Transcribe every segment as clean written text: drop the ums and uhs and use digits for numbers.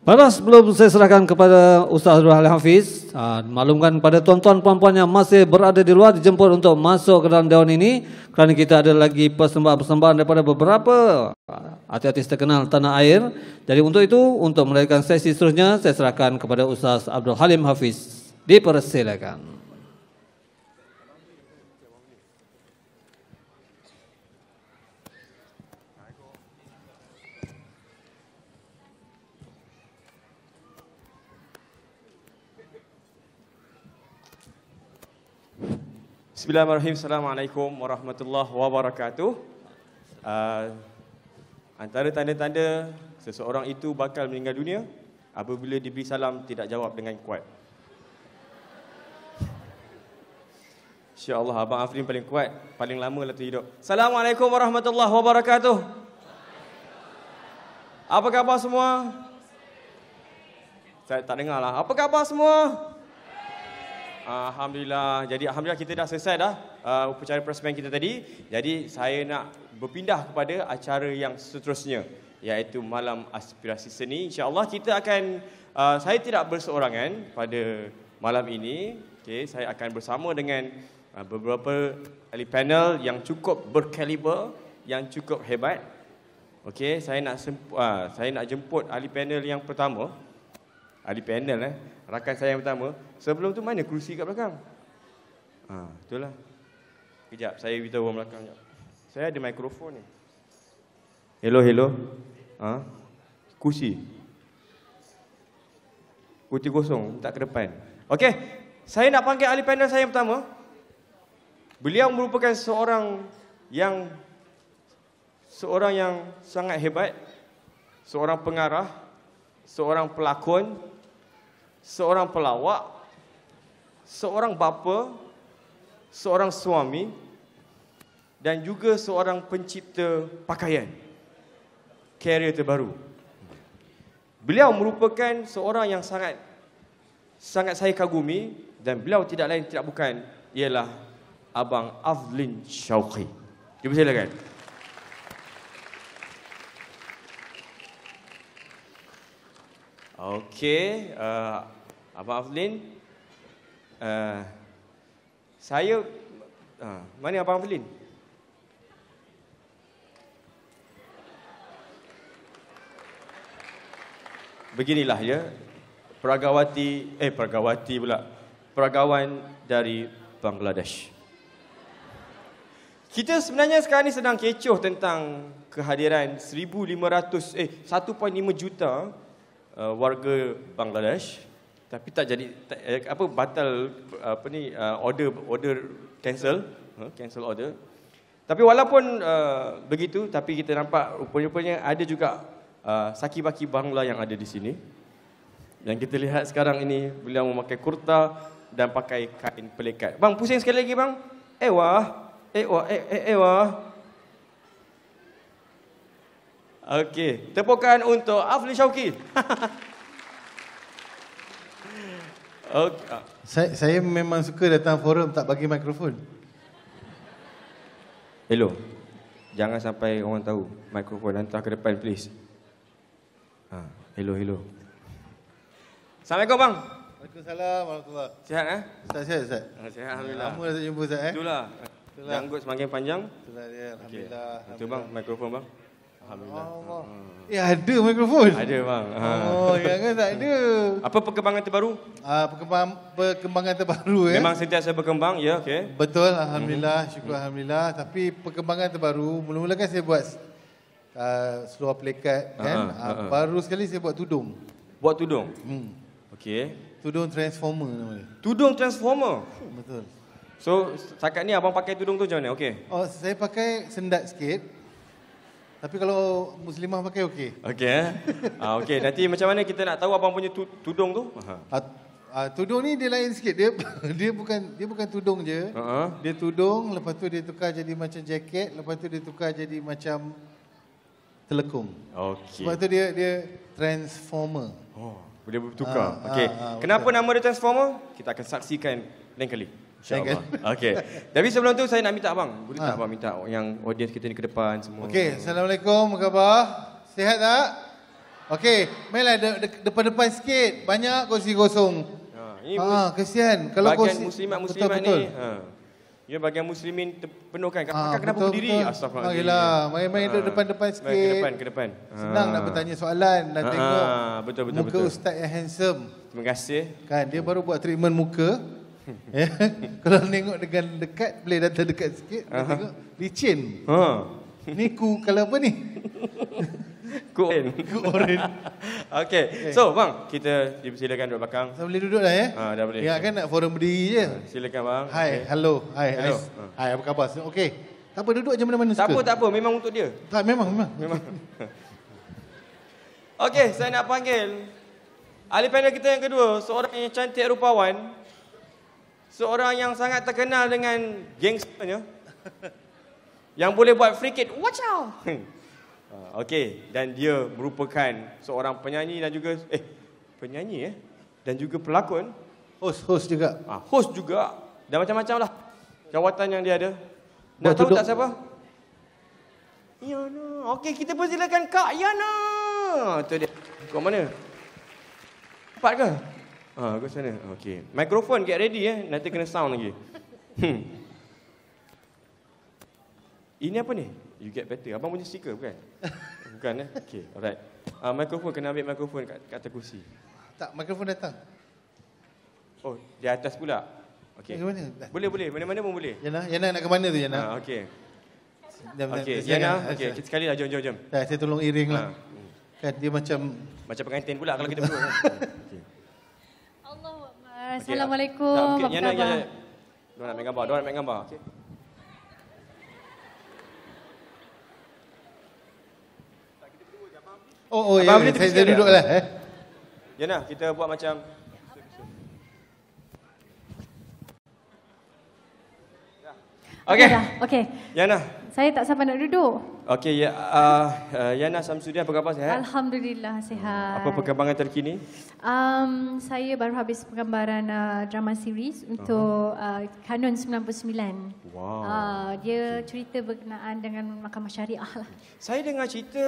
Baiklah, sebelum saya serahkan kepada Ustaz Abdul Halim Hafiz, maklumkan kepada tuan-tuan puan-puan yang masih berada di luar dijemput untuk masuk ke dalam dewan ini kerana kita ada lagi persembahan-persembahan daripada beberapa artis terkenal tanah air. Jadi untuk itu, untuk melakukan sesi seterusnya, saya serahkan kepada Ustaz Abdul Halim Hafiz. Dipersilakan. Bismillahirrahmanirrahim. Assalamualaikum warahmatullahi wabarakatuh. Antara tanda-tanda seseorang itu bakal meninggal dunia apabila diberi salam tidak jawab dengan kuat. InsyaAllah Abang Afrin paling kuat, paling lama lah terhidup. Assalamualaikum warahmatullahi wabarakatuh. Apa khabar semua? Saya tak dengar lah. Apa khabar semua? Alhamdulillah. Jadi Alhamdulillah kita dah selesai dah upacara peresmian kita tadi. Jadi saya nak berpindah kepada acara yang seterusnya, iaitu malam aspirasi seni. InsyaAllah kita akan, saya tidak berseorangan pada malam ini. Okay, saya akan bersama dengan beberapa ahli panel yang cukup berkaliber, yang cukup hebat. Okay, saya nak jemput ahli panel yang pertama. Ahli panel rakan saya yang pertama. Sebelum tu mana kerusi kat belakang? Itulah. Kejap, saya beritahu orang belakang sekejap. Saya ada mikrofon ni. Hello. Kursi. Kursi kosong, tak ke depan. Okey, saya nak panggil ahli panel saya yang pertama. Beliau merupakan seorang yang sangat hebat, seorang pengarah, seorang pelakon, seorang pelawak, seorang bapa, seorang suami dan juga seorang pencipta pakaian karier terbaru. Beliau merupakan seorang yang sangat saya kagumi dan beliau tidak lain tidak bukan ialah Abang Aflin Syauqi. Dipersilakan. Okey, Abang Aflin, saya, mana Abang Aflin? Beginilah ya, peragawan dari Bangladesh. Kita sebenarnya sekarang ni sedang kecoh tentang kehadiran 1.5 juta warga Bangladesh, tapi tak jadi order cancel order. Tapi walaupun begitu, tapi kita nampak rupanya ada juga saki-baki Bangla yang ada di sini. Yang kita lihat sekarang ini, beliau memakai kurta dan pakai kain pelikat. Bang, pusing sekali lagi bang. Okey, tepukan untuk Aflin Syauqi. Okay. Saya memang suka datang forum tak bagi mikrofon. Hello. Jangan sampai orang tahu. Mikrofon hantar ke depan please. Hello. Assalamualaikum bang. Waalaikumsalam warahmatullahi. Sihat Ustaz sihat Ustaz. Sihat alhamdulillah. Lama dah tak jumpa Ustaz Itulah. Janggut semakin panjang. Itulah dia alhamdulillah. Itu bang mikrofon bang. Alhamdulillah. Ada mikrofon. Ada bang. Jangan tak ada. Apa perkembangan terbaru? Perkembangan terbaru Memang sentiasa berkembang ya, okey. Betul alhamdulillah, syukur alhamdulillah. Tapi perkembangan terbaru, mula-mula kan saya buat seluar pelikat kan. Baru sekali saya buat tudung. Buat tudung? Okey. Tudung transformer namanya. Tudung transformer? Betul. So, setakat ni abang pakai tudung tu macam mana? Okey. Saya pakai sendat sikit. Tapi kalau muslimah pakai okey. Okey. Okey, nanti macam mana kita nak tahu abang punya tudung tu? Tudung ni dia lain sikit. Dia bukan tudung je. Dia tudung, lepas tu dia tukar jadi macam jaket, lepas tu dia tukar jadi macam telekung. Okey. Sebab tu dia transformer. Boleh bertukar. Okey. Kenapa nama dia transformer? Kita akan saksikan lain kali. InsyaAllah. Okey. Tapi sebelum tu saya nak minta abang. Boleh tak abang minta yang audiens kita ni ke depan semua? Okey. Assalamualaikum. Apa khabar? Sihat tak? Okey, mainlah depan-depan sikit. Banyak kursi kosong. Ini kesian. Kalau bagian kursi muslimat ni. Ya, bagian muslimin penuhkan. Kakak kenapa berdiri? Astagfirullahaladzim. Main-main duduk depan-depan sikit. Ke depan. Senang nak bertanya soalan. Nak tengok betul. muka ustaz yang handsome. Terima kasih. Kan, dia baru buat treatment muka. Ya. Kalau tengok dengan dekat, boleh datang dekat sikit. Tengok, licin. Ni kalau apa ni? Ku oren. Okey. So, bang, kita dipersilakan duduk belakang. Saya boleh duduk dah ya? Dah boleh. Ya kan nak forum berdiri je. Silakan bang. Hai, hello. Hai, apa khabar? Okey. Tak apa, duduk je mana-mana suka. Tak apa. Memang untuk dia. Tak, memang. Okey, saya nak panggil ahli panel kita yang kedua, seorang yang cantik rupawan, seorang yang sangat terkenal dengan gangsternya, yang boleh buat free kick. Watch out. Okey, dan dia merupakan seorang penyanyi dan juga dan juga pelakon, host juga. Host juga dan macam-macam lah jawatan yang dia ada. Nak tahu tak siapa? Yana. Okey, kita persilakan Kak Yana. Tu dia. Kau mana? Cepat ke? Kau sana. Okey. Mikrofon get ready nanti kena sound lagi. Ini apa ni? You get better. Abang punya stiker bukan? Bukan Okey, alright. Mikrofon kena ambil mikrofon kat atas kursi. Tak, mikrofon datang. Oh, di atas pula. Okey. Boleh. Mana-mana pun boleh. Yana nak ke mana tu Yana? Okey. Okey, Yana. Okey, kita sekali lah jom. Dah, saya tolong iring lah. Kan dia macam pengantin pula kalau kita berdua. Okey. Allahu Akbar. Assalamualaikum. Yana. Dia nak ambil gambar. Okey. Ya, saya duduk lah. Yana, kita buat macam Okey. Yana. Saya tak sampai nak duduk. Okey, Yana Samsuddin, apa khabar, sihat? Alhamdulillah sihat. Apa perkembangan terkini? Saya baru habis penggambaran drama series untuk Kanun 99. Wow. Dia cerita berkenaan dengan mahkamah syariah lah. Saya dengar cerita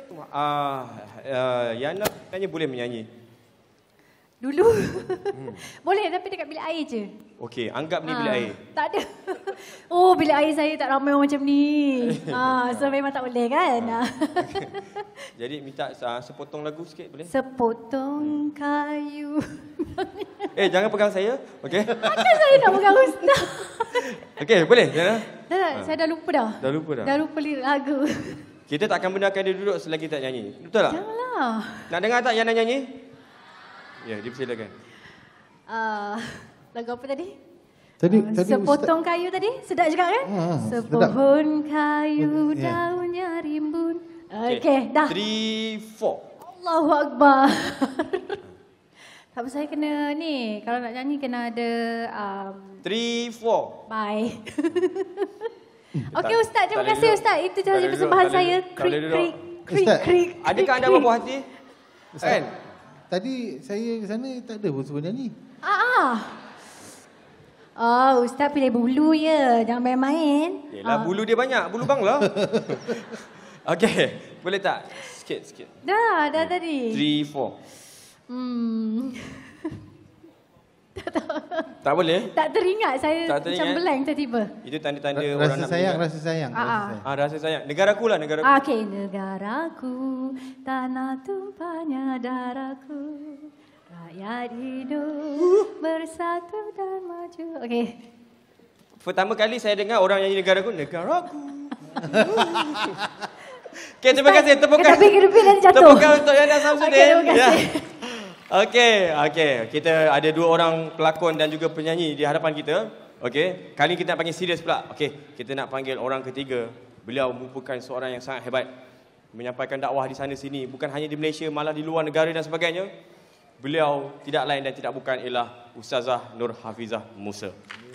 Yana sebenarnya boleh menyanyi. Dulu. Boleh tapi dekat bilik air je. Okey, anggap ni bilik air. Tak ada. Oh, bilik air saya tak ramai orang macam ni. So memang tak boleh kan? Jadi minta sepotong lagu sikit boleh? Sepotong kayu. Jangan pegang saya. Okey. Takkan saya nak pegang ustaz. Okey, boleh Yana? Saya dah lupa dah. Dah lupa lirik lagu. Kita tak akan benarkan dia duduk selagi tak nyanyi. Betul tak? Janganlah. Nak dengar tak Yana nyanyi? Ya, dipersilakan. Lagu apa tadi? Tadi sepotong kayu tadi. Sedap juga kan? Sepohon kayu daunnya rimbun. Okey, dah. 3, 4. Allahu Akbar. Tapi saya kena ni, kalau nak nyanyi kena ada 3, 4. Bye. Okey Ustaz, terima kasih Ustaz. Itu sahaja persembahan saya. Krik. Adakah anda berbuah hati? Kan? Tadi saya ke sana tak ada pun suruh nyanyi. Ustaz pilih bulu je. Jangan main-main. Yelah, bulu dia banyak. Bulu bangla. Okey, boleh tak? Sikit. Dah tadi. 3, 4. Tak boleh? Tak teringat. Saya macam blank tiba-tiba. Itu tanda-tanda orang nak sayang, rasa sayang. Rasa sayang. Negaraku lah, negaraku. Okey, negaraku, tanah tumpahnya darahku. Rakyat hidup bersatu dan maju. Okey. Pertama kali saya dengar orang nyanyi negaraku. Okey, terima kasih. Tepukan. Tepukan untuk Yana Samsuddin. Okey, terima kasih. Okey. Kita ada 2 orang pelakon dan juga penyanyi di hadapan kita. Okey. Kali ni kita nak panggil serius pula. Okey. Kita nak panggil orang ketiga. Beliau merupakan seorang yang sangat hebat. Menyampaikan dakwah di sana sini. Bukan hanya di Malaysia, malah di luar negara dan sebagainya. Beliau tidak lain dan tidak bukan ialah Ustazah Nur Hafizah Musa.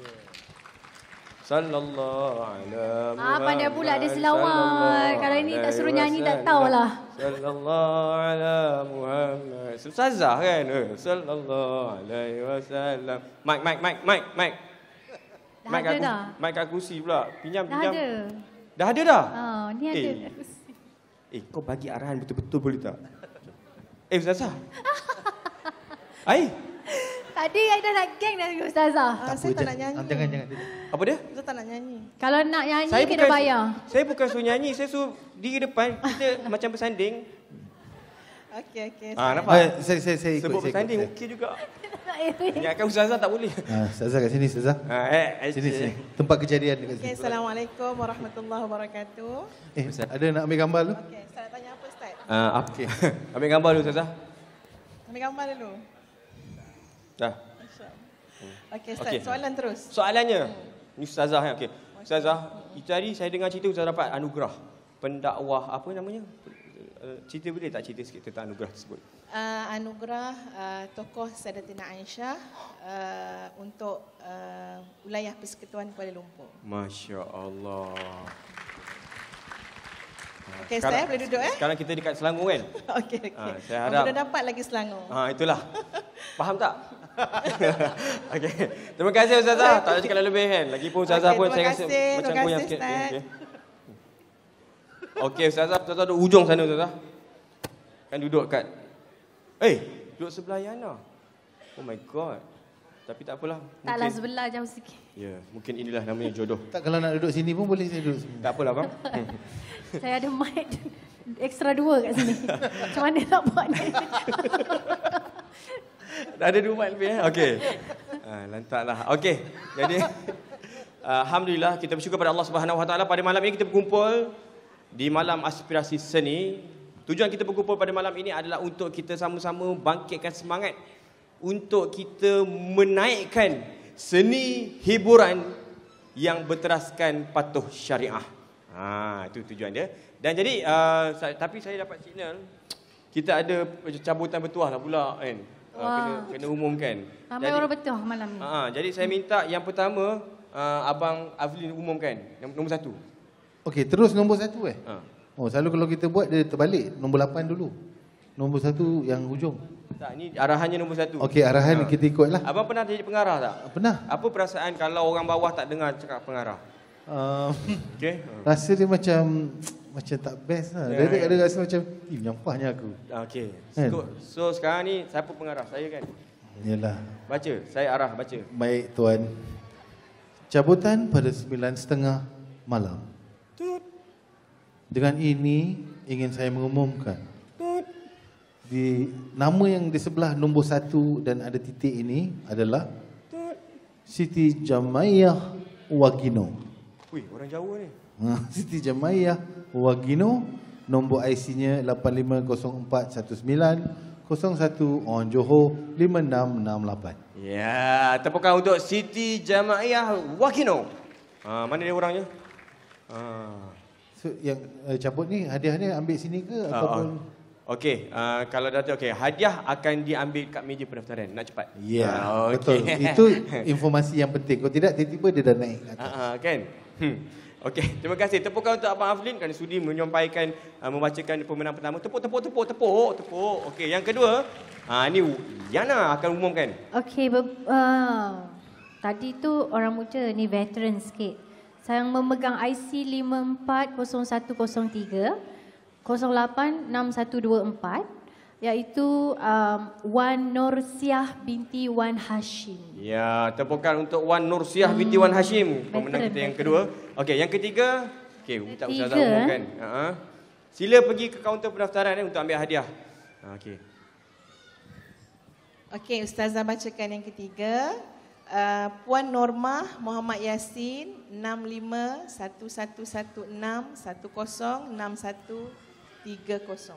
Sallallahu alaihi wasallam. Pandai pula ada selawat. Kalau ini tak suruh nyanyi tak tahulah. Sallallahu alaihi Muhammad. Ustazah kan? Sallallahu alaihi wasallam. Mic. Dah ada dah. Mic kat kursi pula. Pinjam. Dah ada. Dah ada dah? Ni ada kat kursi. Kau bagi arahan betul-betul boleh tak? Ustazah. Ai. Tadi I dah nak geng dah dengan Ustazah. Saya tak nak nyanyi. Jangan. Apa dia? Saya tak nak nyanyi. Kalau nak nyanyi kena bayar. Saya bukan suruh nyanyi, saya suruh diri depan. Kita macam bersanding. Okey. Nampak? Saya ikut. Sebut bersanding okey juga. Ingatkan Ustazah tak boleh. Ustazah kat sini, Ustazah. Sini. Tempat kejadian dekat sini. Okey, Assalamualaikum warahmatullahi wabarakatuh. Ada nak ambil gambar lu? Okey, saya nak tanya apa Ustaz? Okey. Ambil gambar dulu Ustazah. Ambil gambar dulu. Dah. Okey, Ustaz, soalan terus. Soalannya, ni Ustazah ya. Okey. Ustazah, itu hari saya dengar cerita Ustazah dapat anugerah pendakwah apa namanya? Cerita boleh tak cerita sikit tentang anugerah tersebut? Anugerah tokoh Sayyidatina Aisyah untuk wilayah Persekutuan Kuala Lumpur. Masya Allah. Okey, saya boleh duduk Sekarang kita dekat Selangor kan? Okey. Saya harap Dah dapat lagi Selangor. Itulah. Faham tak? Okey. Terima kasih Ustazah. Tak ada cakap lebih kan. Lagipun Ustazah pun saya rasa macam goyang sikit. Okey Ustazah duduk ujung sana Ustazah. Kan duduk kat duduk sebelah Yana. Oh my god. Tapi tak apalah. Taklah sebelah jauh sikit. Ya, mungkin inilah namanya jodoh. Tak, kalau nak duduk sini pun boleh saya duduk sini. Tak apalah bang. Saya ada mic extra 2 kat sini. Macam mana nak buat ni? Dah ada 2 mic lebih Okey. Lantaklah. Okey. Jadi alhamdulillah kita bersyukur pada Allah Subhanahu Wa Taala pada malam ini kita berkumpul di malam aspirasi seni. Tujuan kita berkumpul pada malam ini adalah untuk kita sama-sama bangkitkan semangat untuk kita menaikkan seni hiburan yang berteraskan patuh syariah. Itu tujuan dia. Dan jadi tapi saya dapat signal kita ada cabutan bertuah lah pula kan. Kena umumkan. Ramai orang bertuah malam ni. Jadi saya minta yang pertama Abang Aflin umumkan nombor 1. Okey, terus nombor 1 selalu kalau kita buat dia terbalik. Nombor 8 dulu. Nombor 1 yang hujung. Tak, ni arahannya nombor 1. Okey, arahan kita ikutlah. Abang pernah jadi pengarah tak? Pernah. Apa perasaan kalau orang bawah tak dengar cakap pengarah? Okey. Rasa dia macam tak best lah. Dia ada rasa macam nyampahnya aku. Okey. So sekarang ni siapa pengarah? Saya kan? Yalah. Baca, saya arah baca. Baik tuan. Cabutan pada 9:30 malam. Dengan ini ingin saya mengumumkan di nama yang di sebelah nombor 1 dan ada titik ini adalah Siti Jamaiyah Wagino. Wih, orang Jawa ni. Siti Jamaiyah Wagino, nombor IC-nya 85041901 Orang Johor 5668. Ya, tepukan untuk Siti Jamaiyah Wagino. Mana dia orangnya? So, yang cabut ni hadiahnya ambil sini ke ataupun okey, kalau dah tu okey, hadiah akan diambil kat meja pendaftaran. Nak cepat. Ya, betul. Itu informasi yang penting. Kalau tidak tiba-tiba dia dah naik atas. Kan? Okey, terima kasih. Tepukan untuk Abang Aflin kerana sudi menyampaikan membacakan pemenang pertama. Tepuk. Okey, yang kedua, ni Yana akan umumkan. Okey, tadi tu orang muda ni veteran sikit. Saya memegang IC 540103 086124 iaitu Wan Nursiah binti Wan Hashim. Ya, tepukan untuk Wan Nursiah binti Wan Hashim, pemenang kita yang kedua. Okey, yang ketiga, minta Ustazah umumkan. Sila pergi ke kaunter pendaftaran untuk ambil hadiah. Okey. Okey, Ustazah bacakan yang ketiga. Puan Normah Muhammad Yasin 651116106130.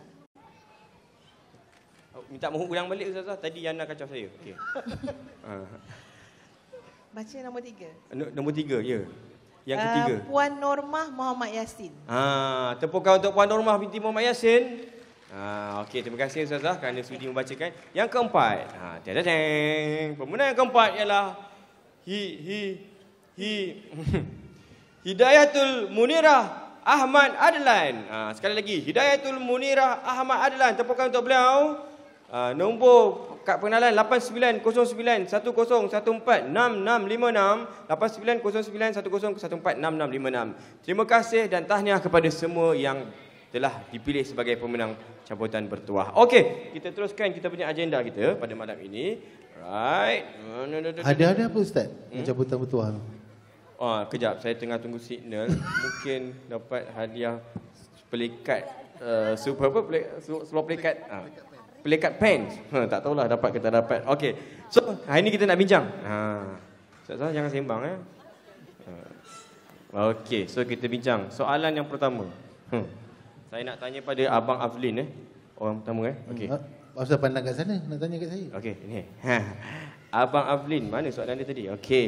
Minta ulang balik Ustazah. Tadi Yana kacau saya. Okey. Baca nombor 3. Nombor 3, ya. Yang ketiga. Puan Normah Muhammad Yasin. Tepukan untuk Puan Normah binti Muhammad Yasin. Okey, terima kasih Ustazah kerana sudi membacakan. Yang keempat, pemenang yang keempat ialah Hidayatul Munirah Ahmad Adlan. Sekali lagi, Hidayatul Munirah Ahmad Adlan. Tepukan untuk beliau. Nombor kad pengenalan 890910146656 890910146656. Terima kasih dan tahniah kepada semua yang telah dipilih sebagai pemenang cabutan bertuah. Okey, kita teruskan kita punya agenda kita pada malam ini. Right. Ada apa Ustaz? Cabutan bertuah tu. Kejap, saya tengah tunggu signal. Mungkin dapat hadiah pelikat seluar pelikat. Pelikat pen. Tak tahulah dapat ke tak dapat. Okey. So, hari ni kita nak bincang. Ustaz jangan sembang Okey, so kita bincang. Soalan yang pertama. Saya nak tanya pada Abang Aflin orang pertama Okey. Ustaz pandang kat sana nak tanya kat saya. Okey, ni. Abang Aflin, mana soalan dia tadi? Okey.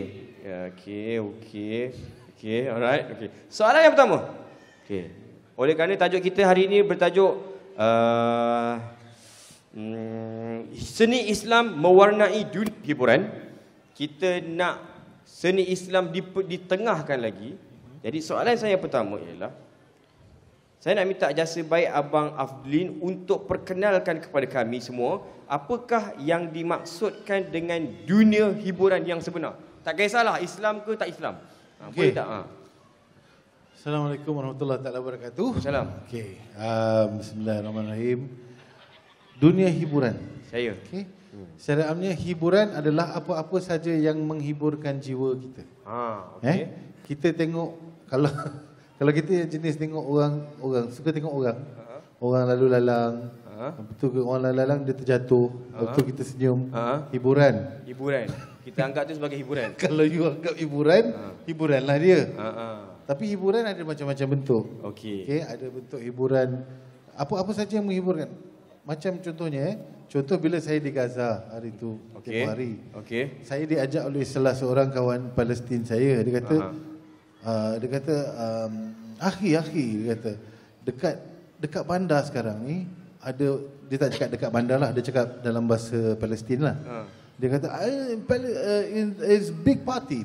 Okey, alright. Okey. Soalan yang pertama. Okey. Oleh kerana tajuk kita hari ini bertajuk seni Islam mewarnai dunia hiburan. Kita nak seni Islam ditengahkan lagi. Jadi soalan saya pertama ialah, saya nak minta jasa baik Abang Aflin untuk perkenalkan kepada kami semua apakah yang dimaksudkan dengan dunia hiburan yang sebenar. Tak kisahlah Islam ke tak Islam. Boleh tak? Assalamualaikum warahmatullahi wabarakatuh. Assalamualaikum. Okey. Bismillahirrahmanirrahim. Dunia hiburan. Saya. Okey. Secara amnya hiburan adalah apa-apa saja yang menghiburkan jiwa kita. Okey. Kita tengok kalau kita jenis tengok orang suka tengok orang. Orang lalu lalang. Betul ke orang lalu lalang dia terjatuh. Betul kita senyum. Hiburan. Kita anggap tu sebagai hiburan. Kalau you anggap hiburan, hiburanlah dia. Tapi hiburan ada macam-macam bentuk. Okey, ada bentuk hiburan apa-apa saja yang menghiburkan. Macam contohnya contoh bila saya di Gaza hari itu, tempoh hari. Saya diajak oleh salah seorang kawan Palestin saya, dia kata akhi dia kata dekat bandar sekarang ni ada, dia tak cakap dekat bandar lah, dia cakap dalam bahasa Palestin lah. Dia kata it's big party.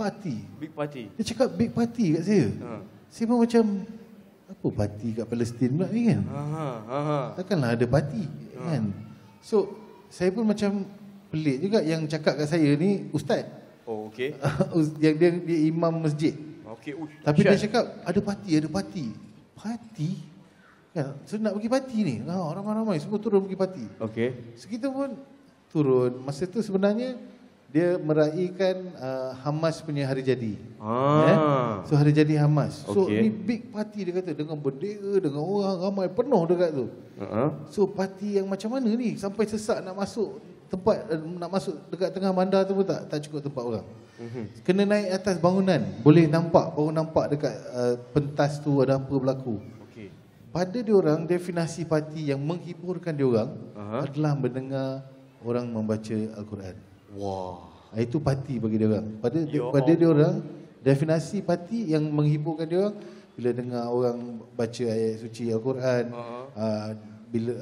Dia cakap big party kat saya. Saya pun macam apa parti kat Palestin pula ni kan? Takkanlah ada parti kan? So saya pun macam pelik juga yang cakap kat saya ni ustaz. Okey. Yang dia imam masjid. Okey. Tapi dia cakap ada parti. Parti? Kan? So nak pergi parti ni. Ramai-ramai semua turun pergi parti. Okey. So kita pun turun. Masa tu sebenarnya dia meraihkan Hamas punya hari jadi. So hari jadi Hamas. So ni big party dia kata, dengan bendera, dengan orang ramai penuh dekat tu. So parti yang macam mana ni sampai sesak nak masuk tempat, nak masuk dekat tengah bandar tu pun tak cukup tempat orang. Kena naik atas bangunan, boleh nampak, baru nampak dekat pentas tu ada apa berlaku. Pada diorang definisi parti yang menghiburkan diorang adalah mendengar orang membaca Al-Quran. Itu parti bagi dia orang. Pada dia orang definisi parti yang menghiburkan dia orang bila dengar orang baca ayat suci Al-Quran, bila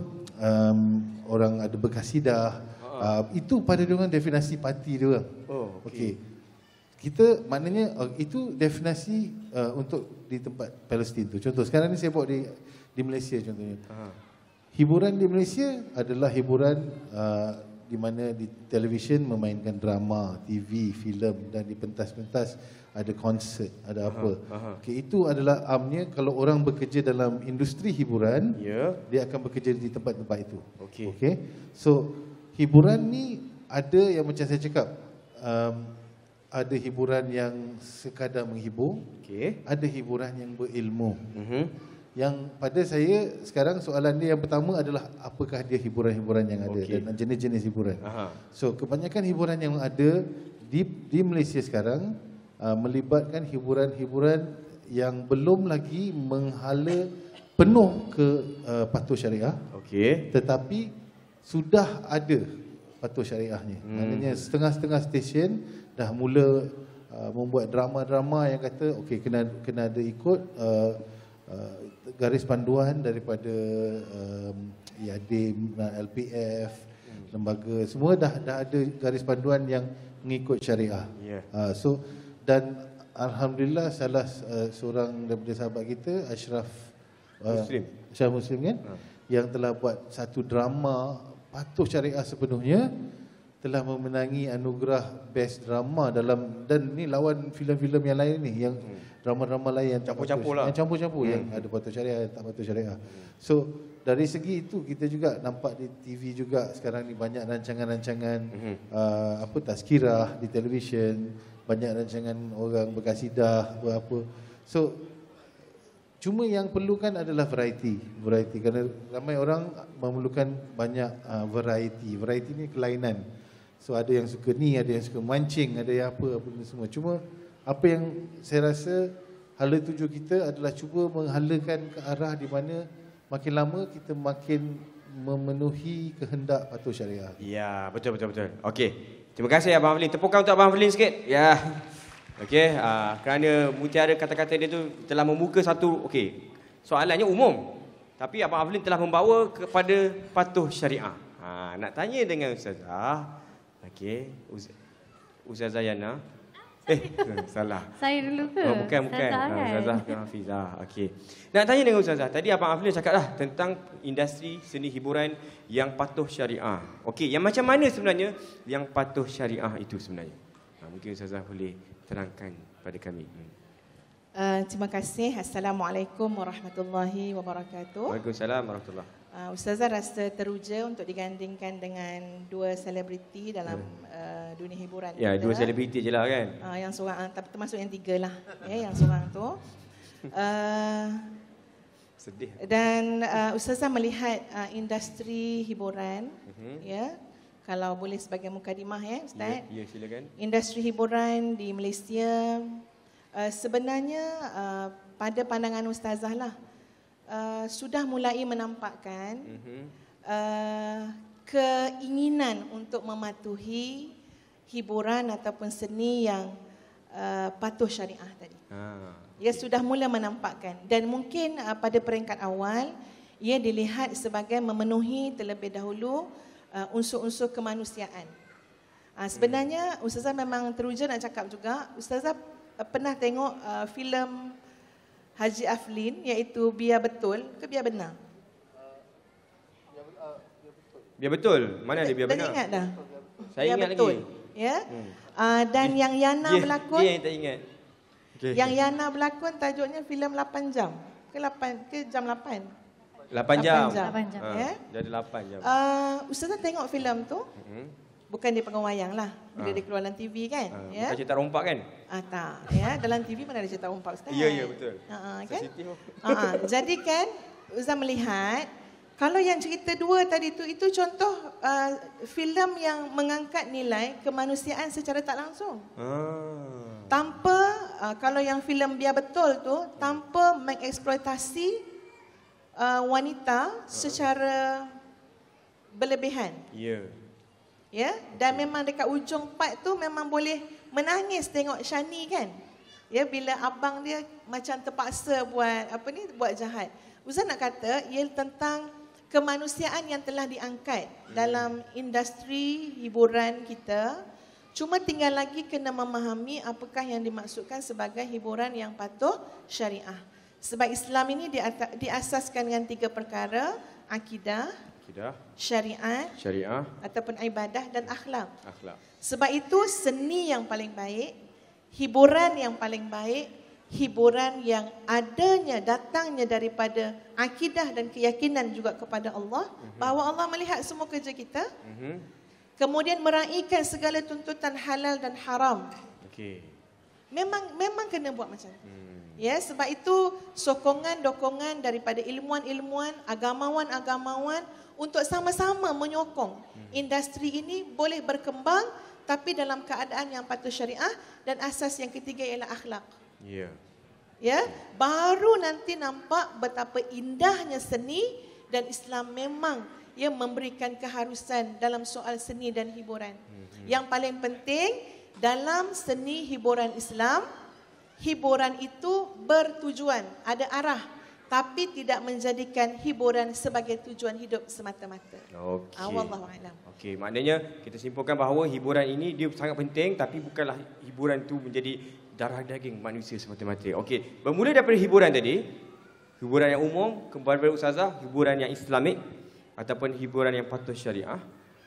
orang ada berkasidah, itu pada dia orang definisi parti dia orang. Okey. Kita maknanya itu definisi untuk di tempat Palestin tu. Contoh sekarang ni saya buat di Malaysia contohnya. Hiburan di Malaysia adalah hiburan di mana di televisyen memainkan drama, TV, filem, dan di pentas-pentas ada konsert, ada apa. Okey, itu adalah amnya kalau orang bekerja dalam industri hiburan, dia akan bekerja di tempat-tempat itu. Okey. So hiburan ni ada yang macam saya cakap, ada hiburan yang sekadar menghibur, ada hiburan yang berilmu. Yang pada saya sekarang soalan dia yang pertama adalah apakah dia hiburan-hiburan yang ada dan jenis-jenis hiburan. So kebanyakan hiburan yang ada di Malaysia sekarang melibatkan hiburan-hiburan yang belum lagi menghala penuh ke patuh syariah. Tetapi sudah ada patuh syariahnya. Maknanya setengah-setengah stesen dah mula membuat drama-drama yang kata kena ada ikut garis panduan daripada IADIM, LPF, lembaga semua dah ada garis panduan yang mengikut syariah. So dan alhamdulillah salah seorang daripada sahabat kita Ashraf Muslim kan, yang telah buat satu drama patuh syariah sepenuhnya, telah memenangi anugerah Best Drama dalam, dan ni lawan filem-filem yang lain ni, yang drama-drama lain yang Campur-campur lah. Yang campur-campur, yang ada patuh syariah, tak patuh syariah. So dari segi itu kita juga nampak di TV juga sekarang ni banyak rancangan-rancangan tazkirah di televisyen, banyak rancangan orang berkasidah apa. So cuma yang perlukan adalah variety kerana ramai orang memerlukan banyak variety. Variety ni kelainan. So ada yang suka ni, ada yang suka mancing, ada yang apa ni semua. Cuma apa yang saya rasa hala tuju kita adalah cuba menghalakan ke arah di mana makin lama kita makin memenuhi kehendak patuh syariah. Ya, betul. Okey. Terima kasih Abang Aflin. Tepukan untuk Abang Aflin sikit. Ya. Okey, kerana mutiara kata-kata dia tu telah membuka satu, okey, soalannya umum. Tapi Abang Aflin telah membawa kepada patuh syariah. Nak tanya dengan Ustazah. Okey, Ustazah Yana. Salah. Saya dulu ke? Oh, bukan. Ustazah ke Hafizah. Okey. Nak tanya dengan Ustazah. Tadi Abang Aflin cakap lah tentang industri seni hiburan yang patuh syariah. Okey, yang macam mana sebenarnya yang patuh syariah itu sebenarnya? Mungkin Ustazah boleh terangkan pada kami. Terima kasih. Assalamualaikum warahmatullahi wabarakatuh. Waalaikumsalam warahmatullahi. Ustazah rasa teruja untuk digandingkan dengan dua selebriti dalam dunia hiburan. Ya, kita. dua selebriti je lah kan. Yang seorang, termasuk yang tiga lah. Yang seorang tu. Sedih. Dan Ustazah melihat industri hiburan, ya, kalau boleh sebagai mukadimah Ustaz. Ya, silakan. Industri hiburan di Malaysia sebenarnya pada pandangan Ustazah lah sudah mulai menampakkan keinginan untuk mematuhi hiburan ataupun seni yang patuh syariah tadi. Ia sudah mula menampakkan, dan mungkin pada peringkat awal ia dilihat sebagai memenuhi terlebih dahulu unsur-unsur kemanusiaan. Sebenarnya Ustazah memang teruja nak cakap juga, Ustazah pernah tengok filem Haji Aflin iaitu Biar Betul ke Biar Benar? Biar Betul. Mana ada Biar Benar? Dah ingat dah? Saya Biar ingat Betul. lagi. Ya. Dan yang Yana berlakon. Dia yang tak ingat. Okay. Yang Yana berlakon tajuknya filem 8 jam. Ke jam 8? 8 jam. 8 jam. Ya. Jadi 8 jam. Ustazah tengok filem tu. Bukan di pengawang wayang lah. Bila dia keluar dalam TV kan. Ya. Bukan cerita rompak kan? Tak. Ya. Dalam TV mana ada cerita rompak Ustaz? Ya, betul. Kan? Sensitif. Jadi kan Ustazah melihat kalau yang cerita dua tadi tu, itu contoh filem yang mengangkat nilai kemanusiaan secara tak langsung. Tanpa, kalau yang filem Biar Betul tu, tanpa mengeksploitasi wanita secara berlebihan. Ya. Ya, dan memang dekat ujung part tu memang boleh menangis tengok Shani kan. Ya, bila abang dia macam terpaksa buat jahat. Ustaz nak kata ia tentang kemanusiaan yang telah diangkat dalam industri hiburan kita. Cuma tinggal lagi kena memahami apakah yang dimaksudkan sebagai hiburan yang patuh syariah. Sebab Islam ini diasaskan dengan 3 perkara, akidah, syariat ataupun ibadah dan akhlak. Sebab itu seni yang paling baik, hiburan yang paling baik, hiburan yang datangnya daripada akidah dan keyakinan juga kepada Allah, bahawa Allah melihat semua kerja kita, kemudian meraihkan segala tuntutan halal dan haram. Memang kena buat macam tu. Ya, sebab itu sokongan-dokongan daripada ilmuwan-ilmuwan, agamawan-agamawan untuk sama-sama menyokong industri ini boleh berkembang, tapi dalam keadaan yang patuh syariah, dan asas yang ketiga ialah akhlak. Ya, baru nanti nampak betapa indahnya seni, dan Islam memang memberikan keharusan dalam soal seni dan hiburan. Yang paling penting dalam seni hiburan Islam, hiburan itu bertujuan, ada arah, tapi tidak menjadikan hiburan sebagai tujuan hidup semata-mata. Wallahu a'lam. Okey, maknanya kita simpulkan bahawa hiburan ini dia sangat penting, tapi bukanlah hiburan itu menjadi darah daging manusia semata-mata. Okey, bermula daripada hiburan tadi, hiburan yang umum, kepada Ustazah, hiburan yang Islamik ataupun hiburan yang patuh syariah.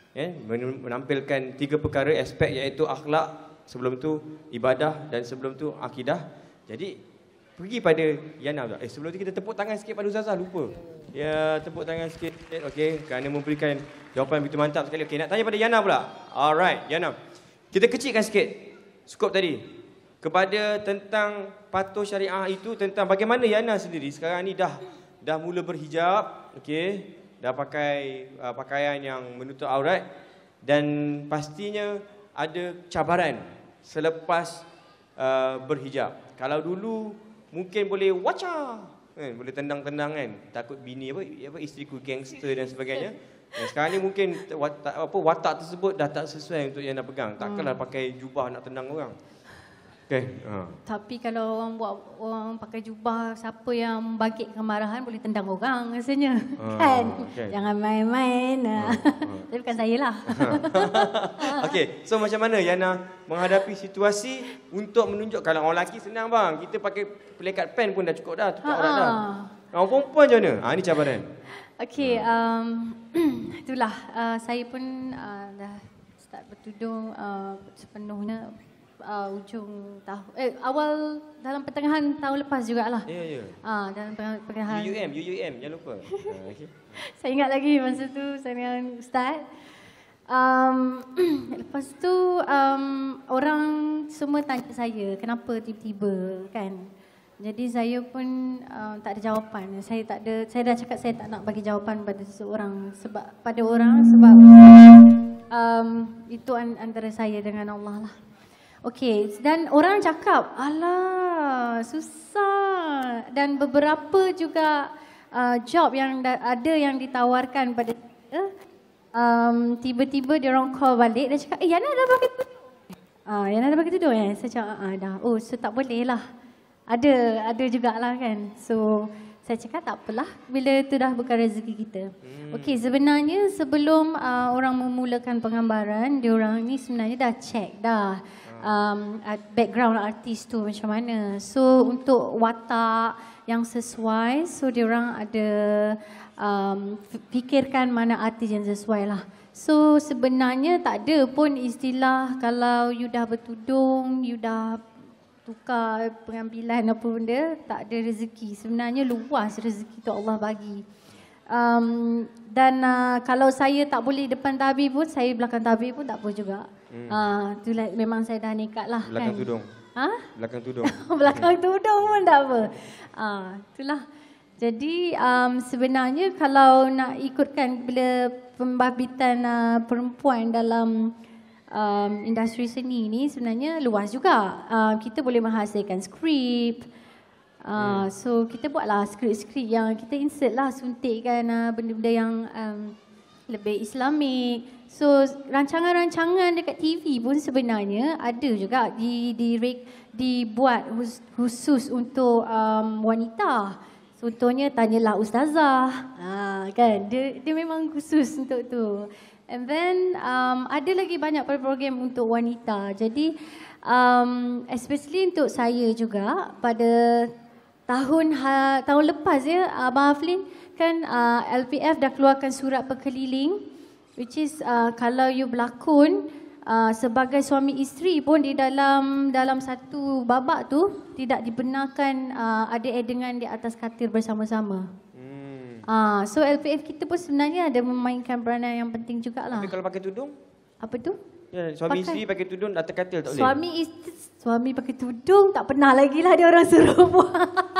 menampilkan 3 perkara aspek, iaitu akhlak, sebelum tu ibadah dan sebelum tu akidah. Jadi pergi pada Yana pula. Sebelum tu kita tepuk tangan sikit pada Ustazah, lupa. Ya, tepuk tangan sikit. Okey, kerana memberikan jawapan begitu mantap sekali. Okey, nak tanya pada Yana pula. Alright, Yana. Kita kecilkan sikit skop tadi. Kepada tentang patuh syariah itu, tentang bagaimana Yana sendiri sekarang ni dah mula berhijab, okey, dah pakai pakaian yang menutup aurat, dan pastinya ada cabaran selepas berhijab. Kalau dulu mungkin boleh waca, kan, boleh tendang-tendang kan, takut bini apa isteriku gangster dan sebagainya. Dan sekarang ni mungkin watak tersebut dah tak sesuai untuk yang nak pegang. Takkanlah pakai jubah nak tendang orang. Okay. Tapi kalau orang pakai jubah, siapa yang bangkit kemarahan boleh tendang orang rasanya. Kan? Okay. Jangan main-main. Tapi bukan saya lah. Okey, so macam mana Yana menghadapi situasi untuk menunjuk, kalau orang lelaki senang bang, kita pakai pelikat pen pun dah cukup dah, tutup aurat dah. Orang perempuan macam mana? Ini cabaran. Okey, itulah saya pun dah start bertudung sepenuhnya ujung tahun, awal dalam pertengahan tahun lepas jugalah. Ya. Dalam pertengahan. UUM, jangan lupa. Okay. Saya ingat lagi masa tu saya dengan Ustaz. Lepas tu orang semua tanya saya kenapa tiba-tiba, kan. Jadi saya pun tak ada jawapan. Saya dah cakap saya tak nak bagi jawapan pada seseorang sebab itu antara saya dengan Allah lah. Okey, dan orang cakap, alah susah, dan beberapa juga job yang ada yang ditawarkan pada saya, tiba-tiba dia orang call balik, dia cakap, Yana dah pakai tudung. Yana dah pakai tudung Saya cakap, dah. Oh, so tak boleh lah. Ada jugalah kan. So saya cakap tak apalah, bila itu dah bukan rezeki kita. Okey, sebenarnya sebelum orang memulakan penggambaran, diorang ni sebenarnya dah check dah background artis tu macam mana. So untuk watak yang sesuai, so diorang ada fikirkan mana artis yang sesuai lah. So sebenarnya tak ada pun istilah kalau you dah bertudung, you dah tukar pengambilan apa benda, tak ada rezeki. Sebenarnya luas rezeki tu Allah bagi. Dan kalau saya tak boleh depan tabir pun, saya belakang tabir pun tak apa juga. Itulah, memang saya dah nekat lah. Belakang kan? Tudung. Belakang tudung. Belakang tudung pun tak apa. Itulah. Jadi sebenarnya kalau nak ikutkan bila pembabit perempuan dalam industri seni ni sebenarnya luas juga. Kita boleh menghasilkan skrip. So kita buatlah skrip-skrip yang kita insert lah, suntikkan benda-benda yang lebih Islamik. So rancangan-rancangan dekat TV pun sebenarnya ada juga dibuat khusus untuk wanita. Contohnya Tanyalah Ustazah. Kan dia memang khusus untuk tu. And then ada lagi banyak program untuk wanita. Jadi especially untuk saya juga pada tahun lepas ya, Abang Haflin kan LPF dah keluarkan surat perkeliling, which is kalau you berlakon sebagai suami isteri pun di dalam satu babak tu tidak dibenarkan ada edengan di atas katil bersama-sama. So LPF kita pun sebenarnya ada memainkan peranan yang penting jugalah. Tapi kalau pakai tudung? Apa tu? Ya, suami isteri pakai tudung atas katil tak boleh? Suami pakai tudung tak pernah lagi lah dia orang suruh buat.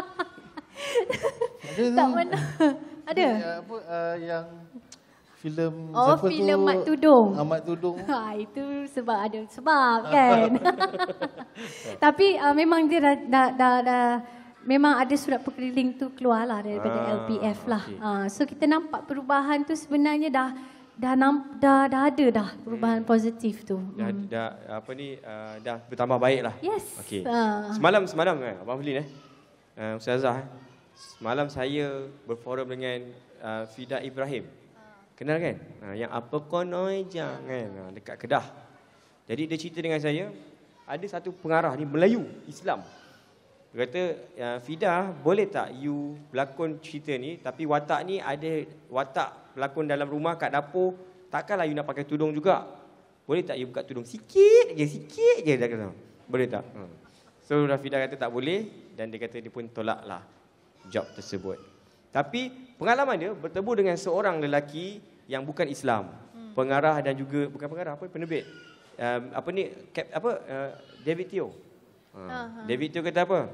Tak pernah. Ada? Yang filem filem Mat Tudung. Mat Tudung. Itu sebab ada sebab kan. Tapi memang dia dah memang ada surat perkeliling tu keluarlah daripada LPF lah. So kita nampak perubahan tu sebenarnya dah ada dah perubahan positif tu. Dah bertambah baik lah. Yes. Okay. Semalam Abang Haflin Ustazah, semalam saya berforum dengan Fida Ibrahim. Kenal kan? Yang apa konoi jangan dekat Kedah. Jadi dia cerita dengan saya, ada satu pengarah ni Melayu Islam. Dia kata, Fida, boleh tak you berlakon cerita ni, tapi watak ni ada watak berlakon dalam rumah kat dapur, takkanlah you nak pakai tudung juga. Boleh tak you buka tudung sikit je dah kata. Boleh tak? So Rafidah kata tak boleh dan dia kata dia pun tolaklah job tersebut. Tapi pengalaman dia bertemu dengan seorang lelaki yang bukan Islam. Pengarah dan juga bukan pengarah, penerbit. David Teo. David Teo kata apa?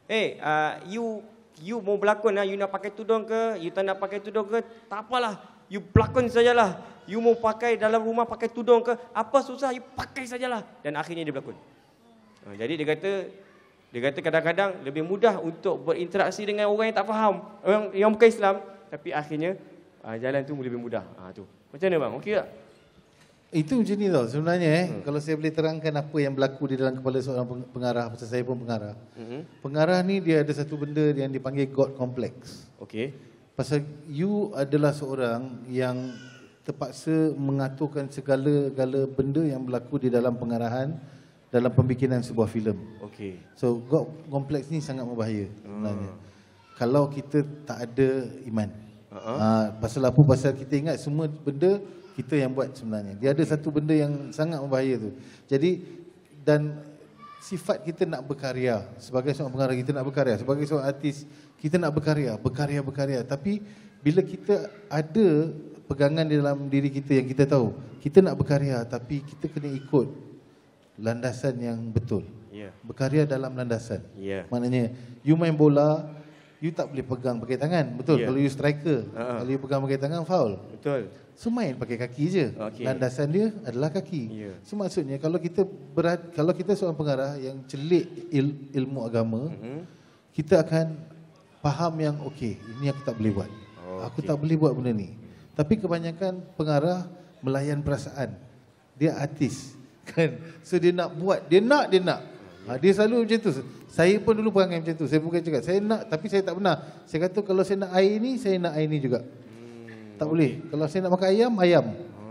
You mau berlakon lah, you nak pakai tudung ke, you tak nak pakai tudung ke, tak apalah. You berlakon sajalah. You mau pakai dalam rumah pakai tudung ke, apa susah, you pakai sajalah. Dan akhirnya dia berlakon. Jadi dia kata kadang-kadang lebih mudah untuk berinteraksi dengan orang yang tak faham, yang bukan Islam, tapi akhirnya jalan tu lebih mudah. Tu. Macam mana bang? Okey tak? Itu macam ni tau sebenarnya. Kalau saya boleh terangkan apa yang berlaku di dalam kepala seorang pengarah, pasal saya pun pengarah. Pengarah ni dia ada satu benda yang dipanggil God Complex. Okey. Pasal you adalah seorang yang terpaksa mengaturkan segala-gala benda yang berlaku di dalam pengarahan, dalam pembikinan sebuah filem. Okey. So God Complex ni sangat berbahaya sebenarnya. Kalau kita tak ada iman. Pasal apa? Pasal kita ingat semua benda kita yang buat sebenarnya. Dia ada satu benda yang sangat berbahaya tu. Jadi dan sifat kita nak berkarya. Sebagai seorang pengarah kita nak berkarya. Sebagai seorang artis kita nak berkarya. Tapi bila kita ada pegangan di dalam diri kita yang kita tahu kita nak berkarya, tapi kita kena ikut landasan yang betul. Berkarya dalam landasan. Maknanya you main bola, you tak boleh pegang pakai tangan. Betul. Kalau you striker, kalau you pegang pakai tangan foul. Betul. So main pakai kaki je. Landasan dia adalah kaki. So maksudnya kalau kita seorang pengarah yang celik ilmu agama, kita akan faham yang ini aku tak boleh buat. Aku tak boleh buat benda ni. Tapi kebanyakan pengarah melayan perasaan. Dia artis kan. So dia nak buat, dia nak. Dia selalu macam tu. Saya pun dulu perangai macam tu. Saya bukan cakap saya nak, tapi saya tak pernah. Saya kata kalau saya nak air ni, saya nak air ni juga. Tak boleh. Kalau saya nak makan ayam.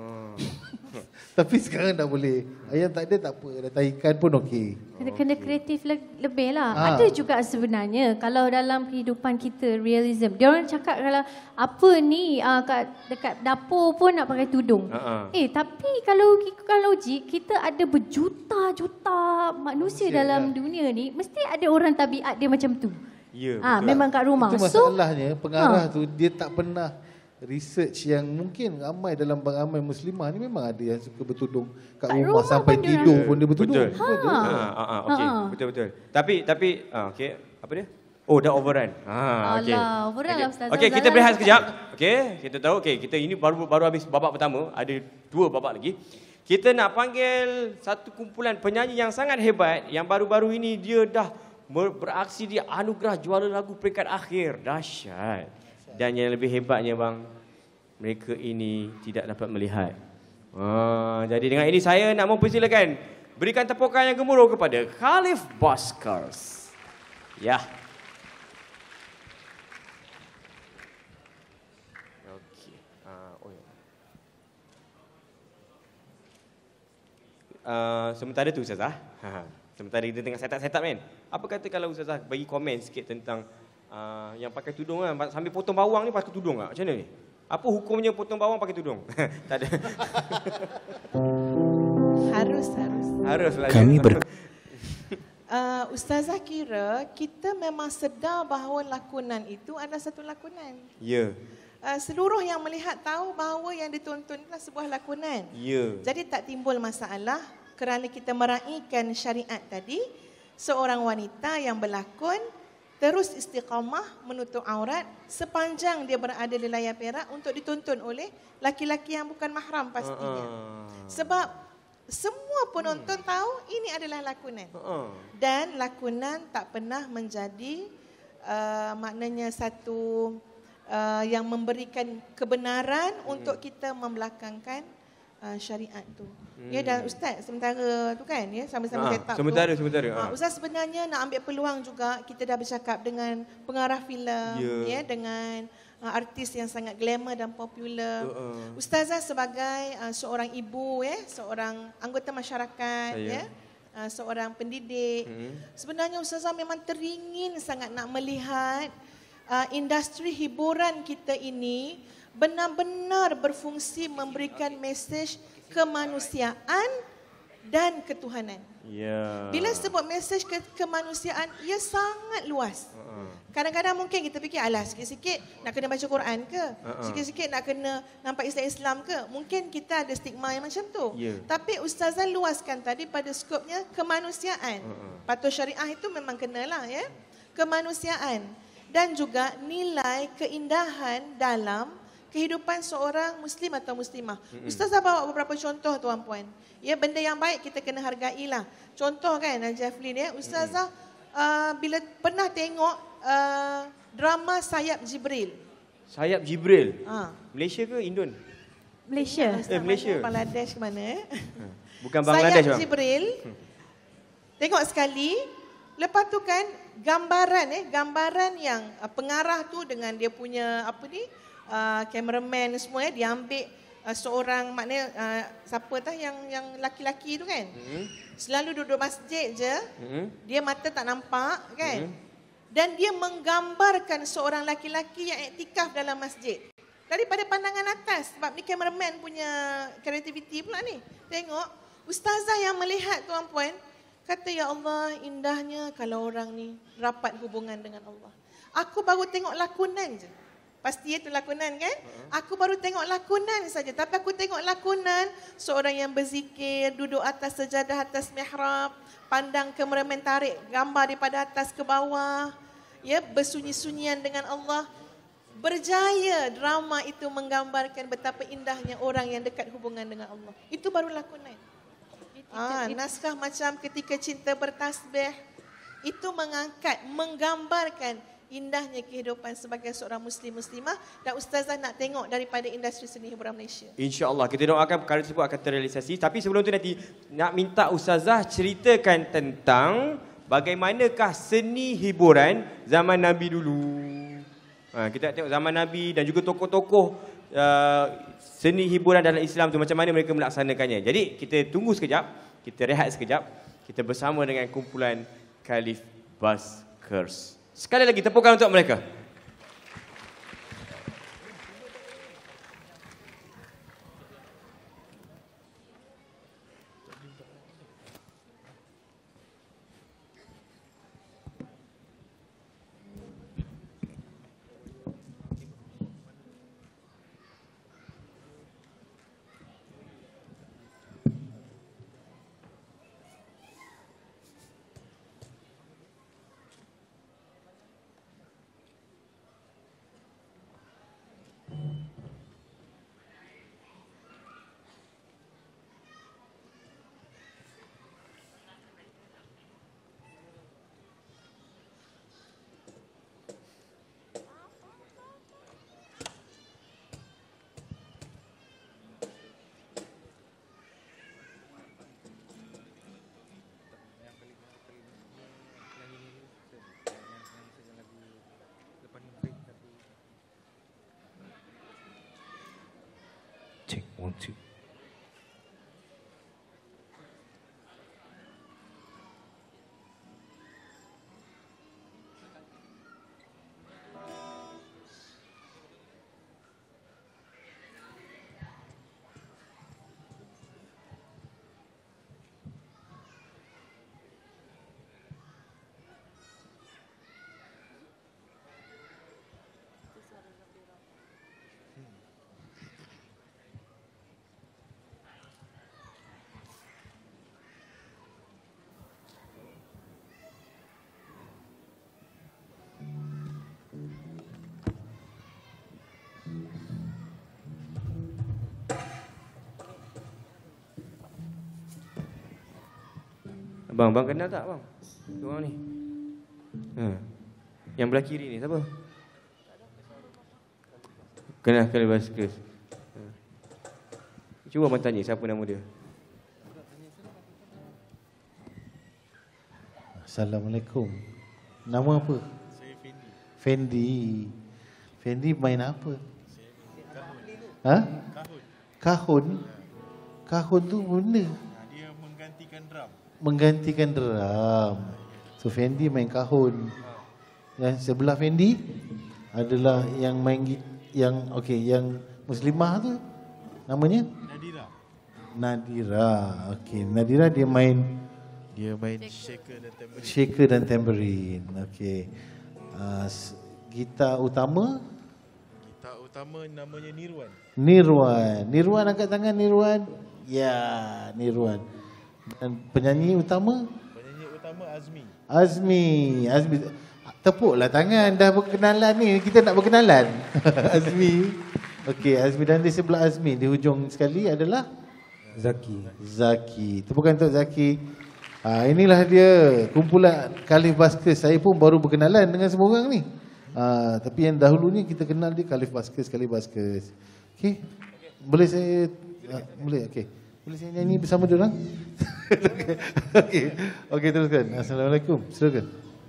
Tapi sekarang dah boleh. Ayam tak ada tak apa. Datang ikan pun okey. Kena kreatif lebih lah. Ada juga sebenarnya kalau dalam kehidupan kita realism. Dia orang cakap kalau apa ni dekat dapur pun nak pakai tudung. Tapi kalau ikutkan logik, kita ada berjuta-juta manusia dalam dunia ni, mesti ada orang tabiat dia macam tu. Memang kat rumah. Itu masalahnya pengarah tu dia tak pernah research yang mungkin ramai dalam ramai muslimah ni memang ada yang suka bertudung kat rumah sampai tidur pun dia bertudung. Betul. Tapi okey, apa dia? Oh, dah overrun. Okey. Overrun lah Ustazah. Okey, kita berehat sekejap. Okey, kita tahu kita ini baru habis babak pertama, ada 2 babak lagi. Kita nak panggil satu kumpulan penyanyi yang sangat hebat yang baru-baru ini dia dah beraksi di anugerah juara lagu peringkat akhir. Dahsyat. Dan yang lebih hebatnya bang, mereka ini tidak dapat melihat. Jadi dengan ini saya nak mempersilakan berikan tepukan yang gemuruh kepada Khalif Baskars. Ya. Okey. Sementara tu Ustazah. Sementara kita tengah set up kan. Apa kata kalau Ustazah bagi komen sikit tentang yang pakai tudung kan, sambil potong bawang ni pakai tudung tak? Macam mana ni? Apa hukumnya potong bawang pakai tudung? Tak ada. Harus lah. Ustazah kira kita memang sedar bahawa lakonan itu adalah satu lakonan. Ya. Seluruh yang melihat tahu bahawa yang ditonton adalah sebuah lakonan. Ya. Jadi tak timbul masalah kerana kita meraihkan syariat tadi. Seorang wanita yang berlakon terus istiqamah menutup aurat sepanjang dia berada di layar perak untuk ditonton oleh laki-laki yang bukan mahram pastinya. Sebab semua penonton tahu ini adalah lakonan. Dan lakonan tak pernah menjadi maknanya satu yang memberikan kebenaran untuk kita membelakangkan syariat tu. Ya, dan Ustaz sementara tu kan ya sama-sama set up sementara. Ustaz sebenarnya nak ambil peluang juga, kita dah bercakap dengan pengarah filem ya, dengan artis yang sangat glamour dan popular. Ustazah sebagai seorang ibu ya, seorang anggota masyarakat ya, seorang pendidik. Sebenarnya Ustazah memang teringin sangat nak melihat industri hiburan kita ini benar-benar berfungsi memberikan mesej kemanusiaan dan ketuhanan. Ya. Bila sebut mesej kemanusiaan, ia sangat luas. Kadang-kadang mungkin kita fikir, alah sikit-sikit nak kena baca Quran ke? Sikit-sikit nak kena nampak Islam ke? Mungkin kita ada stigma yang macam tu. Tapi Ustazah luaskan tadi pada skopnya kemanusiaan. Patuh syariah itu memang kenalah ya. Kemanusiaan. Dan juga nilai keindahan dalam kehidupan seorang Muslim atau Muslimah. Ustazah bawa beberapa contoh tuan-puan. Ya, benda yang baik kita kena hargailah. Contoh kan Jaflin ya, Ustazah bila pernah tengok drama Sayap Jibril. Sayap Jibril. Malaysia ke Indon? Malaysia. Malaysia. Bangladesh ke mana? Bukan Bangladesh. Sayap Jibril. Tengok sekali. Lepas tu kan gambaran yang pengarah tu dengan dia punya cameraman semua dia ambil seorang maknanya siapa tah yang laki-laki tu kan. Selalu duduk masjid je. Dia mata tak nampak kan. Dan dia menggambarkan seorang laki-laki yang iktikaf dalam masjid. Daripada pandangan atas sebab ni cameraman punya kreativiti pula ni. Tengok ustazah yang melihat tuan-puan kata, ya Allah, indahnya kalau orang ni rapat hubungan dengan Allah. Aku baru tengok lakonan je. Pasti itu lakonan kan? Aku baru tengok lakonan saja. Tapi aku tengok lakonan seorang yang berzikir, duduk atas sejadah atas mihrab, pandang kameraman tarik gambar daripada atas ke bawah, ya, bersunyi-sunyian dengan Allah. Berjaya drama itu menggambarkan betapa indahnya orang yang dekat hubungan dengan Allah. Itu baru lakonan. Naskah macam Ketika Cinta Bertasbih itu menggambarkan indahnya kehidupan sebagai seorang Muslim-Muslimah dan Ustazah nak tengok daripada industri seni hiburan Malaysia. InsyaAllah kita doakan perkara tersebut akan terrealisasi. Tapi sebelum tu nanti nak minta Ustazah ceritakan tentang bagaimanakah seni hiburan zaman Nabi dulu. Kita tengok zaman Nabi dan juga tokoh-tokoh seni hiburan dalam Islam tu macam mana mereka melaksanakannya. Jadi kita tunggu sekejap, kita rehat sekejap. Kita bersama dengan kumpulan Khalif Buskers. Sekali lagi tepukan untuk mereka. Check 1 2. Bang kenal tak bang? Orang ni. Yang belah kiri ni siapa? Kenal Khalif Buskers. Cuba abang tanya siapa nama dia. Assalamualaikum. Nama apa? Saya Fendi. Fendi. Fendi main apa? Kahun. Kahun? Kahun tu benda? Dia menggantikan drum. Menggantikan drum. So Fendi main kahun. Yang sebelah Fendi adalah yang main yang muslimah tu namanya Nadira. Nadira. Okey, Nadira dia main shaker dan tambourine. Okey. Gitar utama Namanya Nirwan. Nirwan angkat tangan Nirwan. Ya, Nirwan. Dan penyanyi utama Azmi. Tepuklah tangan, dah berkenalan ni. Kita nak berkenalan. Azmi. Okey, Azmi, dan di sebelah Azmi di hujung sekali adalah Zaki. Tepukan untuk Zaki. Inilah dia kumpulan Khalif Baskers. Saya pun baru berkenalan dengan semua orang ni. Tapi yang dahulu ni kita kenal dia Khalif Baskers. Okey. Boleh saya boleh, okey. Boleh saya nyanyi bersama dia orang? Okey, teruskan. Assalamualaikum. Silakan.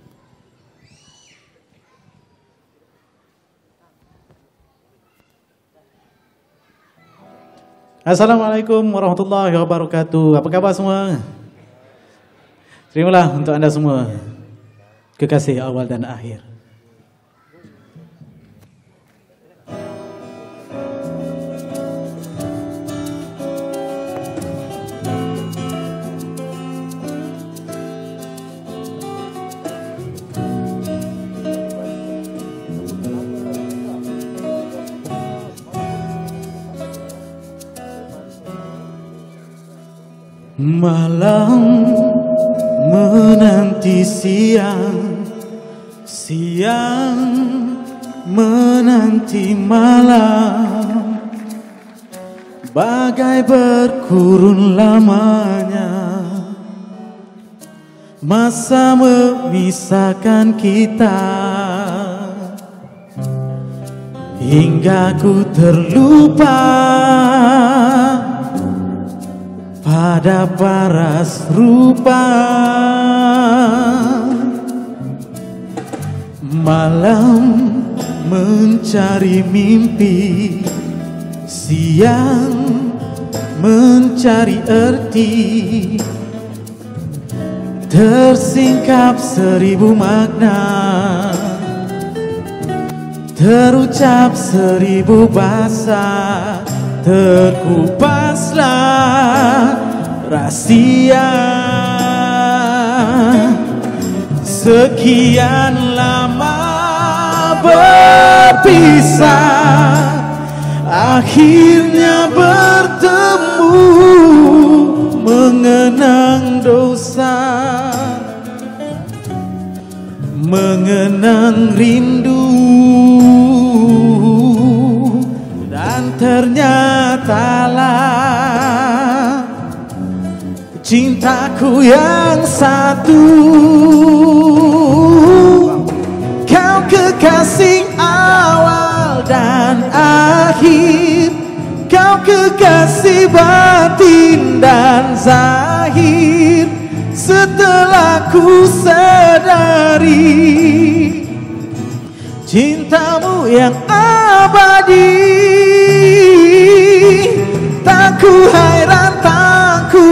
Assalamualaikum warahmatullahi wabarakatuh. Apa khabar semua? Terimalah untuk anda semua kekasih awal dan akhir. Malam menanti siang, siang menanti malam, bagai berkurun lamanya masa memisahkan kita, hingga ku terlupa pada paras rupa. Malam mencari mimpi, siang mencari erti, tersingkap 1000 makna, terucap 1000 bahasa, terkupaslah rahasia. Sekian lama berpisah, akhirnya bertemu, mengenang dosa, mengenang rindu, dan ternyatalah cintaku yang satu. Kau kekasih awal dan akhir, kau kekasih batin dan zahir. Setelah ku sadari cintamu yang abadi, tak ku hairan, tak ku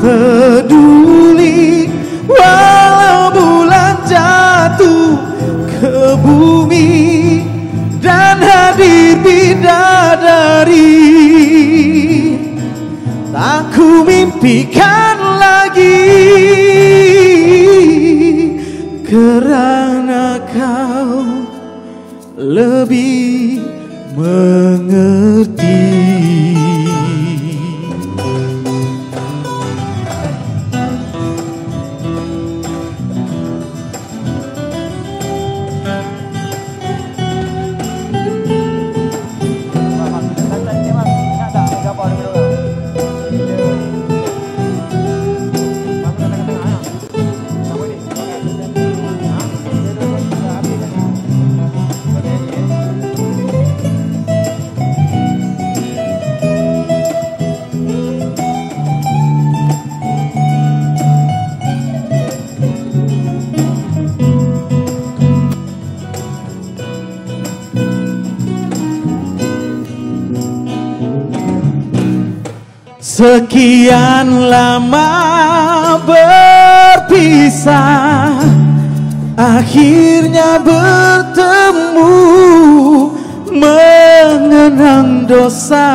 peduli, walau bulan jatuh ke bumi dan hadir bidadari, tak ku mimpikan lagi, kerana kau lebih mengerti. Sekian lama berpisah, akhirnya bertemu, mengenang dosa,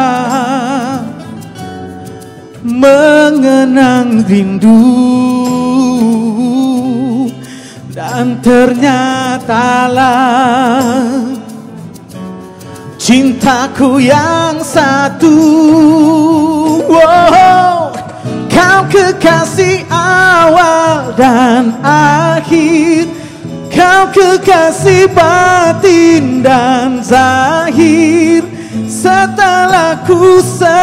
mengenang rindu, dan ternyatalah cintaku yang satu. Wow, kau kekasih awal dan akhir, kau kekasih batin dan zahir. Setelah ku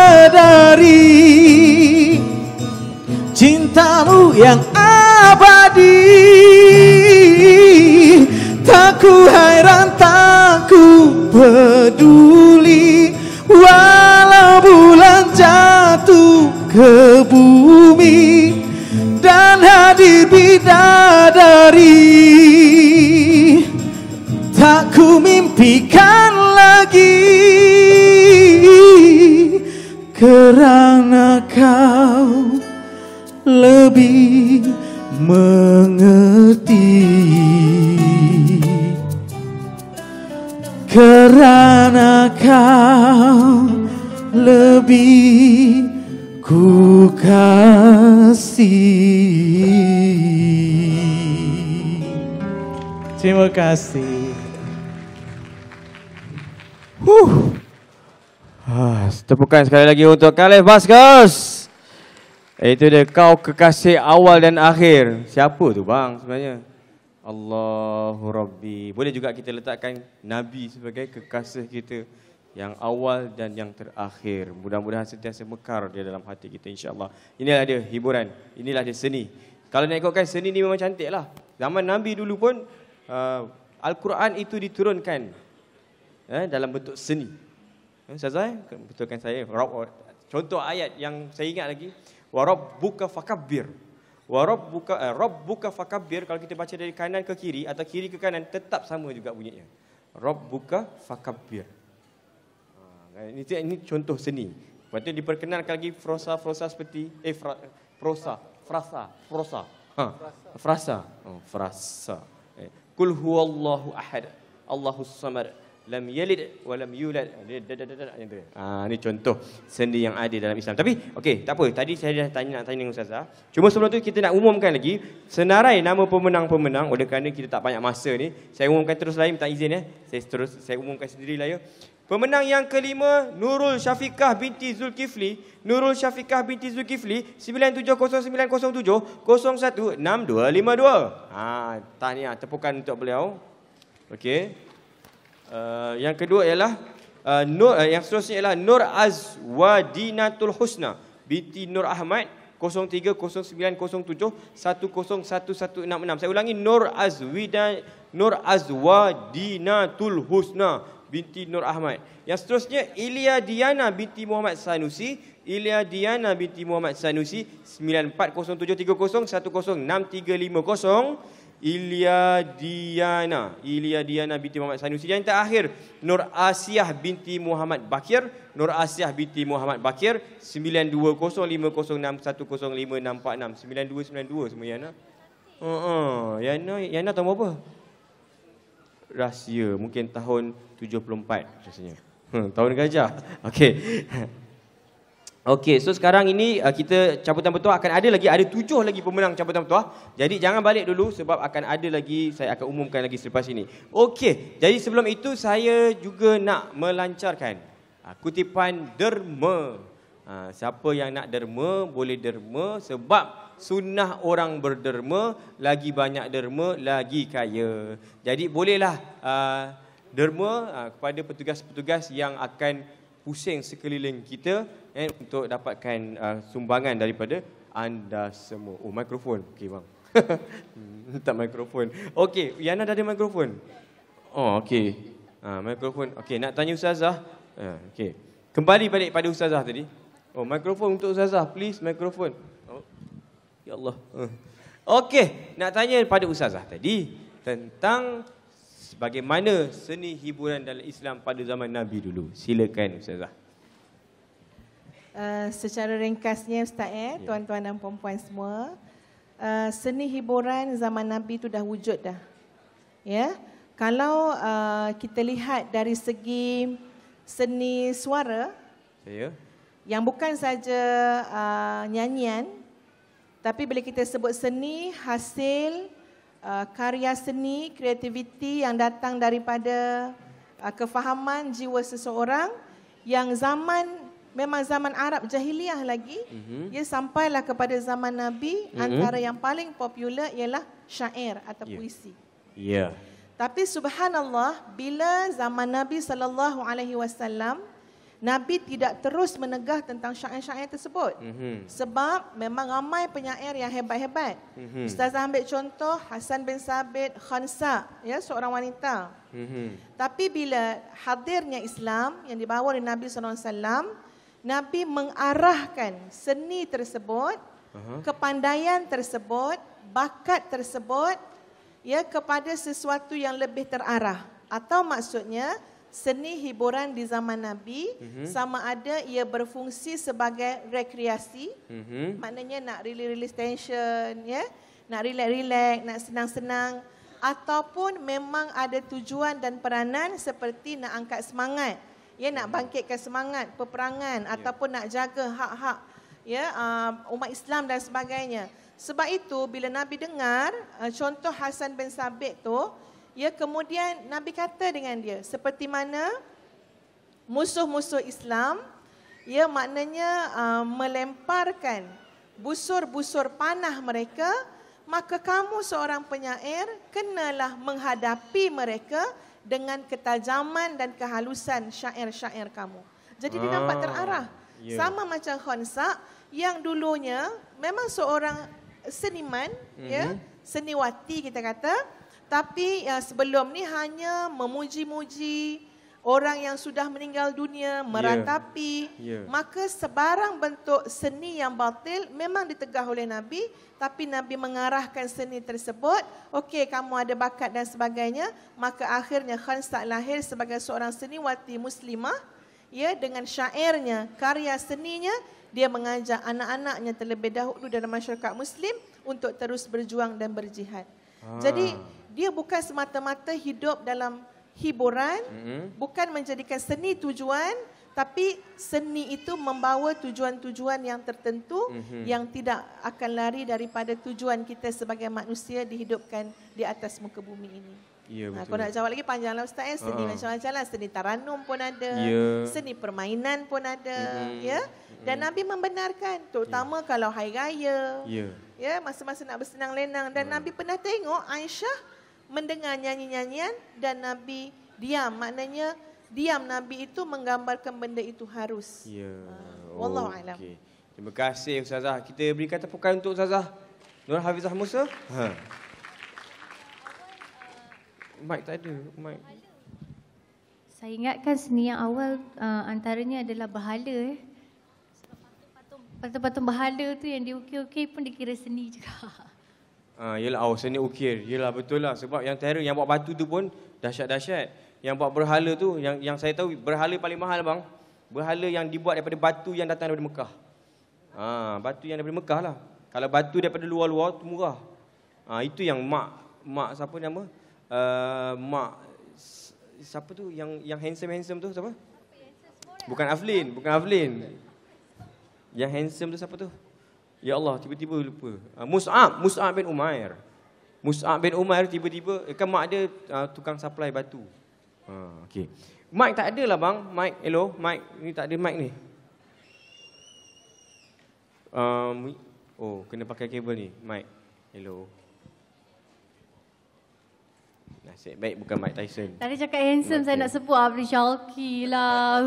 sadari cintamu yang abadi, tak ku hairan, tak ku peduli, walau bulan jatuh ke bumi dan hadir bidadari, tak ku mimpikan lagi, kerana kau lebih mengerti, kerana kau lebih ku kasih. Terima kasih. Tepukan sekali lagi untuk Khalif Baskers. Itu dia, kau kekasih awal dan akhir. Siapa tu bang sebenarnya? Allahu Rabbi. Boleh juga kita letakkan Nabi sebagai kekasih kita yang awal dan yang terakhir. Mudah-mudahan sentiasa mekar dia dalam hati kita, insya-Allah. Inilah dia hiburan, inilah dia seni. Kalau nak ikutkan seni ni memang cantik lah. Zaman Nabi dulu pun Al-Quran itu diturunkan dalam bentuk seni. Ustazah, betulkan saya. Contoh ayat yang saya ingat lagi, wa rabbuka fakabbir. Wa rabbuka fakabbir, kalau kita baca dari kanan ke kiri atau kiri ke kanan tetap sama juga bunyinya. Rabbuka fakabbir. Ini contoh seni. Lepas tu diperkenalkan lagi frosa seperti frasa. Qul huwallahu ahad, Allahus samad, lam yalid wa lam yulad. Ini contoh seni yang ada dalam Islam. Tapi okey, tak apa. Tadi saya dah nak tanya dengan Ustazah. Cuma sebelum tu kita nak umumkan lagi senarai nama pemenang-pemenang. Oleh kerana kita tak banyak masa ni, saya umumkan terus lain, minta izin saya umumkan sendirilah ya. Pemenang yang kelima, Nurul Syafiqah binti Zulkifli. Nurul Syafiqah binti Zulkifli 970907 016252. Tahniah, tepukan untuk beliau. Okey. Yang kedua ialah yang seterusnya ialah Nur Azwadinatul Husna binti Nur Ahmad 030907 101166. Saya ulangi, Nur Azwadinatul Husna binti Nur Ahmad. Yang seterusnya Ilya Diana binti Muhammad Sanusi. Ilya Diana binti Muhammad Sanusi 940730 106350. Ilya Diana binti Muhammad Sanusi. Yang terakhir Nur Asiyah binti Muhammad Bakir. Nur Asiyah binti Muhammad Bakir 920506105646. 9292 semua Yana. Yana tahu apa? Rahsia, mungkin tahun 74 rasanya. Tahun gajah. Okey. Okey, so sekarang ini kita cabutan bertuah akan ada 7 lagi pemenang cabutan bertuah. Jadi jangan balik dulu sebab akan ada lagi, saya akan umumkan lagi selepas ini. Okey, jadi sebelum itu saya juga nak melancarkan kutipan derma. Siapa yang nak derma boleh derma, sebab sunnah orang berderma, lagi banyak derma lagi kaya. Jadi bolehlah derma kepada petugas-petugas yang akan pusing sekeliling kita untuk dapatkan sumbangan daripada anda semua. Oh, mikrofon. Okey bang. Tak mikrofon. Okey, Yana dah ada mikrofon. Oh, okey. Mikrofon. Okey, nak tanya Ustazah. Okey. Kembali balik pada Ustazah tadi. Oh, mikrofon untuk Ustazah, please, mikrofon. Oh. Ya Allah. Okey, nak tanya pada Ustazah tadi tentang bagaimana seni hiburan dalam Islam pada zaman Nabi dulu. Silakan Ustazah. Secara ringkasnya Ustaz, tuan-tuan dan puan-puan semua, seni hiburan zaman Nabi itu dah wujud dah. Ya. Kalau kita lihat dari segi seni suara Saya. yang bukan saja nyanyian, tapi bila kita sebut seni, hasil karya seni, kreativiti yang datang daripada kefahaman jiwa seseorang yang memang zaman Arab jahiliah lagi, ia sampailah kepada zaman Nabi. Antara yang paling popular ialah syair atau puisi. Ya. Tapi subhanallah, bila zaman Nabi SAW, Nabi tidak terus menegah tentang syair-syair tersebut. Sebab memang ramai penyair yang hebat-hebat. Ustazah ambil contoh Hasan bin Sabit, Khansa, ya, seorang wanita. Tapi bila hadirnya Islam yang dibawa oleh Nabi SAW, Nabi mengarahkan seni tersebut, kepandaian tersebut, bakat tersebut, ya, kepada sesuatu yang lebih terarah. Atau maksudnya, seni hiburan di zaman Nabi sama ada ia berfungsi sebagai rekreasi, maknanya nak release tension, ya, nak relax, nak senang-senang, ataupun memang ada tujuan dan peranan seperti nak angkat semangat, ya, nak bangkitkan semangat peperangan, ataupun nak jaga hak-hak, ya, umat Islam dan sebagainya. Sebab itu bila Nabi dengar contoh Hasan bin Sabit tu, ya, kemudian Nabi kata dengan dia, seperti mana musuh-musuh Islam, ya, maknanya melemparkan busur-busur panah mereka, maka kamu seorang penyair kenalah menghadapi mereka dengan ketajaman dan kehalusan syair-syair kamu. Jadi dia nampak terarah. Sama macam Khansa yang dulunya memang seorang seniman, ya, seniwati kita kata, tapi sebelum ni hanya memuji-muji orang yang sudah meninggal dunia, merantapi. Maka sebarang bentuk seni yang batil memang ditegah oleh Nabi, tapi Nabi mengarahkan seni tersebut. Okey, kamu ada bakat dan sebagainya. Maka akhirnya Khansa lahir sebagai seorang seniwati muslimah, ya, dengan syairnya, karya seninya, dia mengajak anak-anaknya terlebih dahulu dalam masyarakat Muslim untuk terus berjuang dan berjihad. Jadi dia bukan semata-mata hidup dalam hiburan, bukan menjadikan seni tujuan, tapi seni itu membawa tujuan-tujuan yang tertentu yang tidak akan lari daripada tujuan kita sebagai manusia dihidupkan di atas muka bumi ini. Ya, betul. Kalau nak jawab lagi panjanglah Ustaz, seni macam-macam lah. Seni taranum pun ada, seni permainan pun ada, ya. Dan Nabi membenarkan, terutama kalau hari raya, ya, masa-masa nak bersenang lenang. Dan Nabi pernah tengok Aisyah mendengar nyanyi-nyanyian dan Nabi diam. Maknanya diam Nabi itu menggambarkan benda itu harus. Ya. Wallahu a'lam. Okay. Terima kasih Ustazah. Kita berikan tepukan untuk Ustazah Nur Hafizah Musa. Mic tak ada. Mic. Saya ingatkan seni yang awal antaranya adalah berhala. Patung-patung berhala tu yang diukir-ukir pun dikira seni juga. Yelah, seni ukir. Yelah, betul lah. Sebab yang terror, yang buat batu tu pun dahsyat-dahsyat. Yang buat berhala tu, yang saya tahu berhala paling mahal bang. Berhala yang dibuat daripada batu yang datang daripada Mekah. Batu yang daripada Mekah lah. Kalau batu daripada luar-luar tu murah. Itu yang mak siapa nama? Mak siapa tu yang handsome tu siapa? Bukan Aflin. Yang handsome tu siapa tu? Ya Allah, tiba-tiba lupa. Mus'ab bin Umair. Mus'ab bin Umair tiba-tiba, kan mak dia tukang supply batu. Okey. Mic tak ada lah bang. Mic, hello. Mic, ni tak ada mic ni. Kena pakai kabel ni. Mic, hello. Nasib baik bukan Mike Tyson. Tadi cakap handsome, saya nak sebut Abdi Syauqi lah.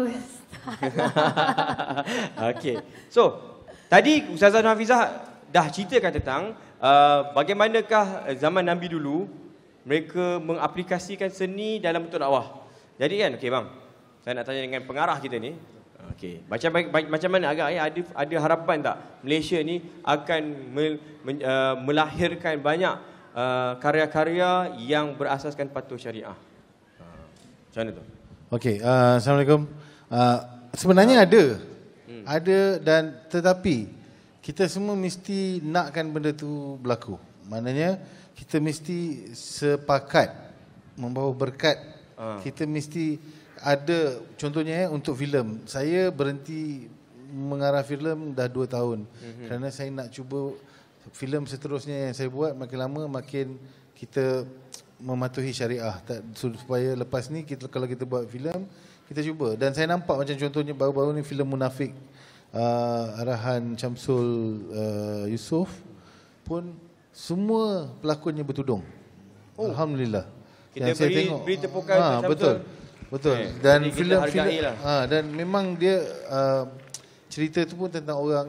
Okey. So, tadi Ustazah Nur Hafizah dah ceritakan tentang bagaimanakah zaman Nabi dulu mereka mengaplikasikan seni dalam bentuk dakwah. Jadi kan, okey bang, saya nak tanya dengan pengarah kita ni. Okey, macam mana agak ada harapan tak Malaysia ni akan melahirkan banyak karya-karya yang berasaskan patuh syariah? Macam mana tu? Okey, Assalamualaikum. Sebenarnya ada dan tetapi kita semua mesti nakkan benda tu berlaku. Maknanya kita mesti sepakat membawa berkat. Kita mesti ada contohnya untuk filem. Saya berhenti mengarah filem dah 2 tahun. Kerana saya nak cuba filem seterusnya yang saya buat makin lama makin kita mematuhi syariah supaya lepas ni kita kalau kita buat filem kita cuba. Dan saya nampak macam contohnya baru-baru ni filem Munafik arahan Syamsul Yusof pun semua pelakonnya bertudung. Alhamdulillah. Kita yang saya tengok beri tepukan untuk Syamsul. Betul. Dan Dan kita filem hargai lah. dan memang dia cerita tu pun tentang orang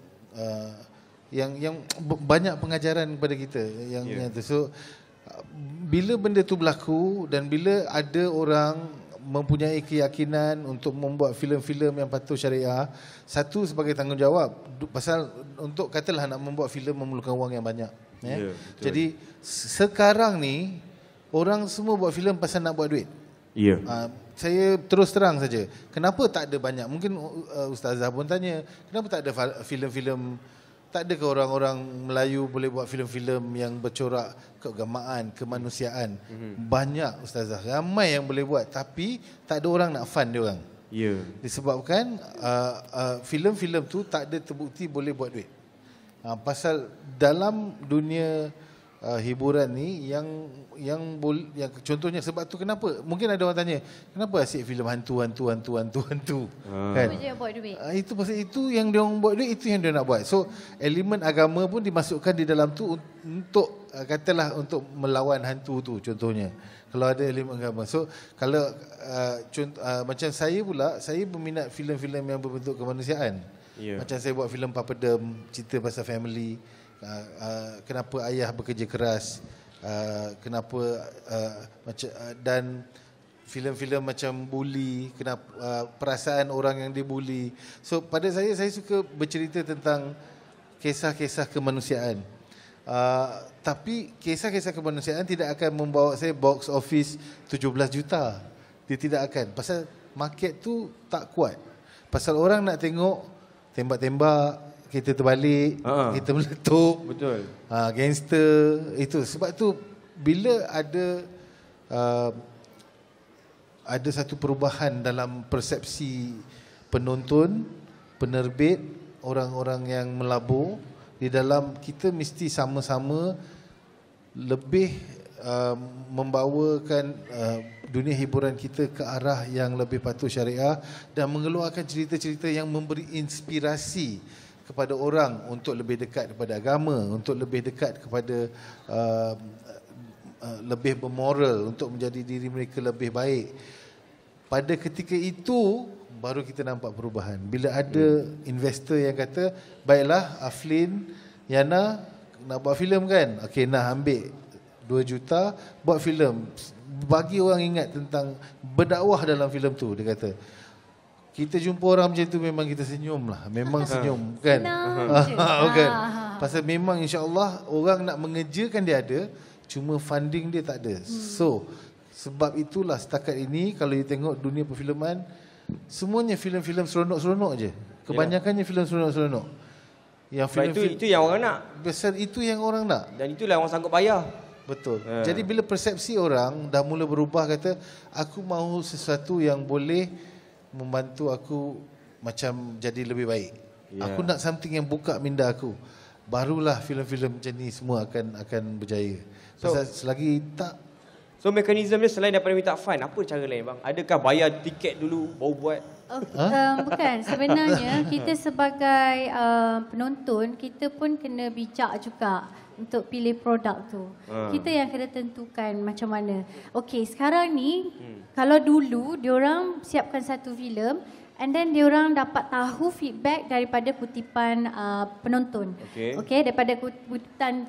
yang banyak pengajaran kepada kita yang tu. So bila benda tu berlaku dan bila ada orang mempunyai keyakinan untuk membuat filem-filem yang patuh syariah, satu sebagai tanggungjawab pasal untuk katalah nak membuat filem memerlukan wang yang banyak. Jadi sekarang ni orang semua buat filem pasal nak buat duit. Saya terus terang saja. Kenapa tak ada banyak? Mungkin Ustazah pun tanya, kenapa tak ada filem-filem? Tak ada ke orang-orang Melayu boleh buat filem-filem yang bercorak keagamaan, kemanusiaan? Banyak Ustazah, ramai yang boleh buat, tapi tak ada orang nak fund dia orang. Disebabkan filem-filem tu tak ada terbukti boleh buat duit. Pasal dalam dunia hiburan ni yang contohnya sebab tu kenapa mungkin ada orang tanya kenapa asyik filem hantu kan buat duit. Itu pasal itu yang dia orang buat duit, itu yang dia nak buat. So elemen agama pun dimasukkan di dalam tu untuk katalah untuk melawan hantu tu contohnya kalau ada elemen agama. So kalau macam saya pula, saya berminat filem-filem yang berbentuk kemanusiaan. Macam saya buat filem Papadam, cerita pasal family. Kenapa ayah bekerja keras, kenapa dan filem-filem macam bully, kenapa perasaan orang yang dibuli. So pada saya suka bercerita tentang kisah-kisah kemanusiaan. Tapi kisah-kisah kemanusiaan tidak akan membawa saya box office 17 juta. Dia tidak akan, pasal market tu tak kuat. Pasal orang nak tengok tembak-tembak, kita terbalik, kita meletup. Betul. Gangster itu. Sebab tu bila ada satu perubahan dalam persepsi penonton, penerbit, orang-orang yang melabur di dalam, kita mesti sama-sama lebih membawakan dunia hiburan kita ke arah yang lebih patuh syariah dan mengeluarkan cerita-cerita yang memberi inspirasi kepada orang untuk lebih dekat kepada agama, untuk lebih dekat kepada lebih bermoral, untuk menjadi diri mereka lebih baik. Pada ketika itu baru kita nampak perubahan. Bila ada investor yang kata, baiklah Aflin, Yana nak buat filem kan? Okey, nah ambil 2 juta buat filem. Bagi orang ingat tentang berdakwah dalam filem tu, dia kata. Kita jumpa orang macam tu memang kita senyum lah. Memang senyum kan? Kan? Pasal memang insya-Allah orang nak mengejarkan dia ada, cuma funding dia tak ada. So sebab itulah setakat ini kalau you tengok dunia perfilman, semuanya filem-filem seronok-seronok je. Kebanyakannya filem seronok-seronok. Yang filem itu yang orang nak. Besar itu yang orang nak. Dan itulah orang sanggup bayar. Betul. Jadi bila persepsi orang dah mula berubah, kata aku mahu sesuatu yang boleh membantu aku macam jadi lebih baik. Aku nak something yang buka minda aku. Barulah filem-filem macam ni semua akan berjaya. Pasal selagi tak. So mekanisme dia selain daripada minta fund, apa cara lain bang? Adakah bayar tiket dulu baru buat? Bukan, sebenarnya kita sebagai penonton, kita pun kena bijak juga untuk pilih produk tu. Kita yang kena tentukan macam mana. Okey, sekarang ni kalau dulu diorang siapkan satu filem and then diorang dapat tahu feedback daripada kutipan penonton. Okey, daripada kutipan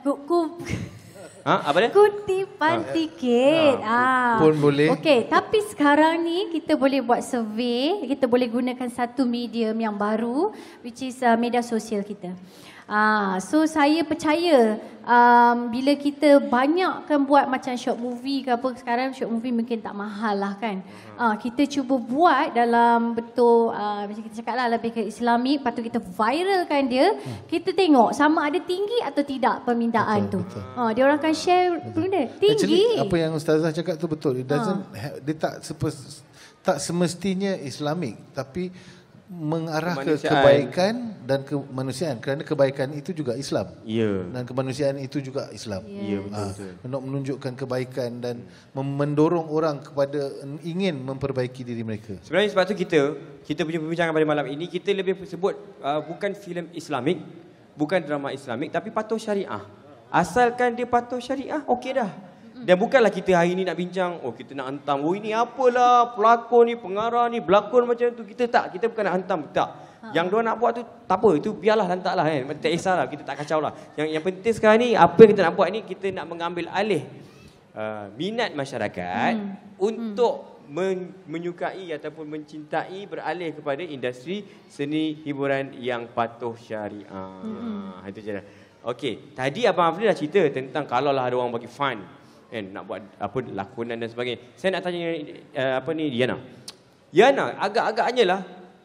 apa dia? Kutipan tiket. Pun boleh. Okey, tapi sekarang ni kita boleh buat survey, kita boleh gunakan satu medium yang baru which is media sosial kita. So saya percaya bila kita banyakkan buat macam short movie ke apa, sekarang short movie mungkin tak mahal lah kan. Kita cuba buat dalam betul macam kita cakap lah lebih ke Islamik, lepas tu kita viralkan dia, kita tengok sama ada tinggi atau tidak permintaan tu. Dia orang akan share benda tinggi. Actually, apa yang Ustazah cakap tu betul. It doesn't dia tak semestinya Islamik, tapi mengarah ke Kemanusiaan. kebaikan dan kemanusiaan, kerana kebaikan itu juga Islam. Ya. Dan kemanusiaan itu juga Islam. Ya, betul. Untuk menunjukkan kebaikan dan mendorong orang kepada ingin memperbaiki diri mereka. Sebenarnya sebab tu kita punya perbincangan pada malam ini, kita lebih sebut bukan filem Islamik, bukan drama Islamik, tapi patuh syariah. Asalkan dia patuh syariah, okey dah. Dan bukanlah kita hari ni nak bincang, kita nak hantam, ini apalah pelakon ni, pengarah ni, berlakon macam tu. Kita bukan nak hantam, tak. Yang diorang nak buat tu tak apa, itu biarlah, lantaklah kan. Tak kisahlah, kita tak kacau lah. Yang penting sekarang ni, apa yang kita nak buat ni, kita nak mengambil alih minat masyarakat untuk menyukai ataupun mencintai, beralih kepada industri seni hiburan yang patuh syariah. Itu je dah. Okey, tadi Abang Afri dah cerita tentang kalaulah ada orang bagi fund, kan, nak buat apa lakonan dan sebagainya. Saya nak tanya Yana. Yana, agak-agaknya lah,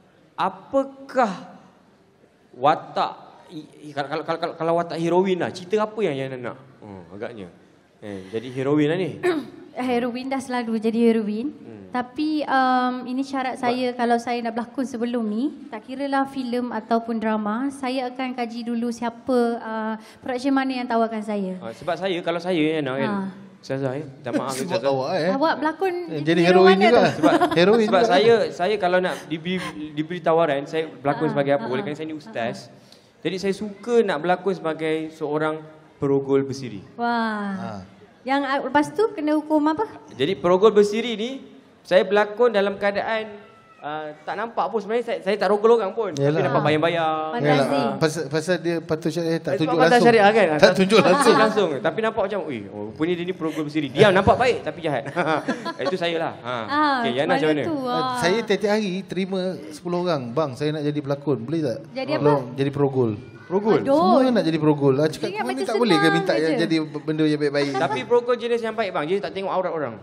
apakah watak kalau watak heroin lah, cerita apa yang Yana nak? Agaknya. Jadi heroin lah ni. Heroin dah selalu jadi heroin. Tapi ini syarat saya kalau saya nak berlakon sebelum ni, tak kiralah filem ataupun drama, saya akan kaji dulu siapa production mana yang tawarkan saya. Sebab saya, kalau saya Yana kan, Ustazah minta maaf Sebab Ustazah. awak Awak berlakon jadi hero heroin mana juga. tu? Sebab saya kalau nak diberi tawaran, saya berlakon sebagai apa? Oleh kerana saya ni ustaz. Jadi saya suka nak berlakon sebagai seorang perogol bersiri. Wah. Yang lepas tu kena hukum apa? Jadi perogol bersiri ni, saya berlakon dalam keadaan tak nampak pun sebenarnya, saya tak rogol orang pun. Tapi Yalah. dapat bayang-bayang. Fantasi. Pasal dia patut syariah tak tunjuk Sebab patah langsung. syariah kan? Tak tunjuk langsung. langsung. Tapi nampak macam, rupanya dia ni perogol bersiri. Dia nampak baik tapi jahat. Itu saya lah. Okey, Yana macam mana? Tu, Saya tiap-tiap hari terima 10 orang. Bang, saya nak jadi pelakon. Boleh tak? Jadi Tolong jadi perogol. Perogol? Semua nak jadi perogol. Cakap Ingat kau ni macam tak boleh ke senang minta je. yang jadi benda yang baik-baik? Tapi perogol jenis yang baik bang, dia tak tengok aurat orang.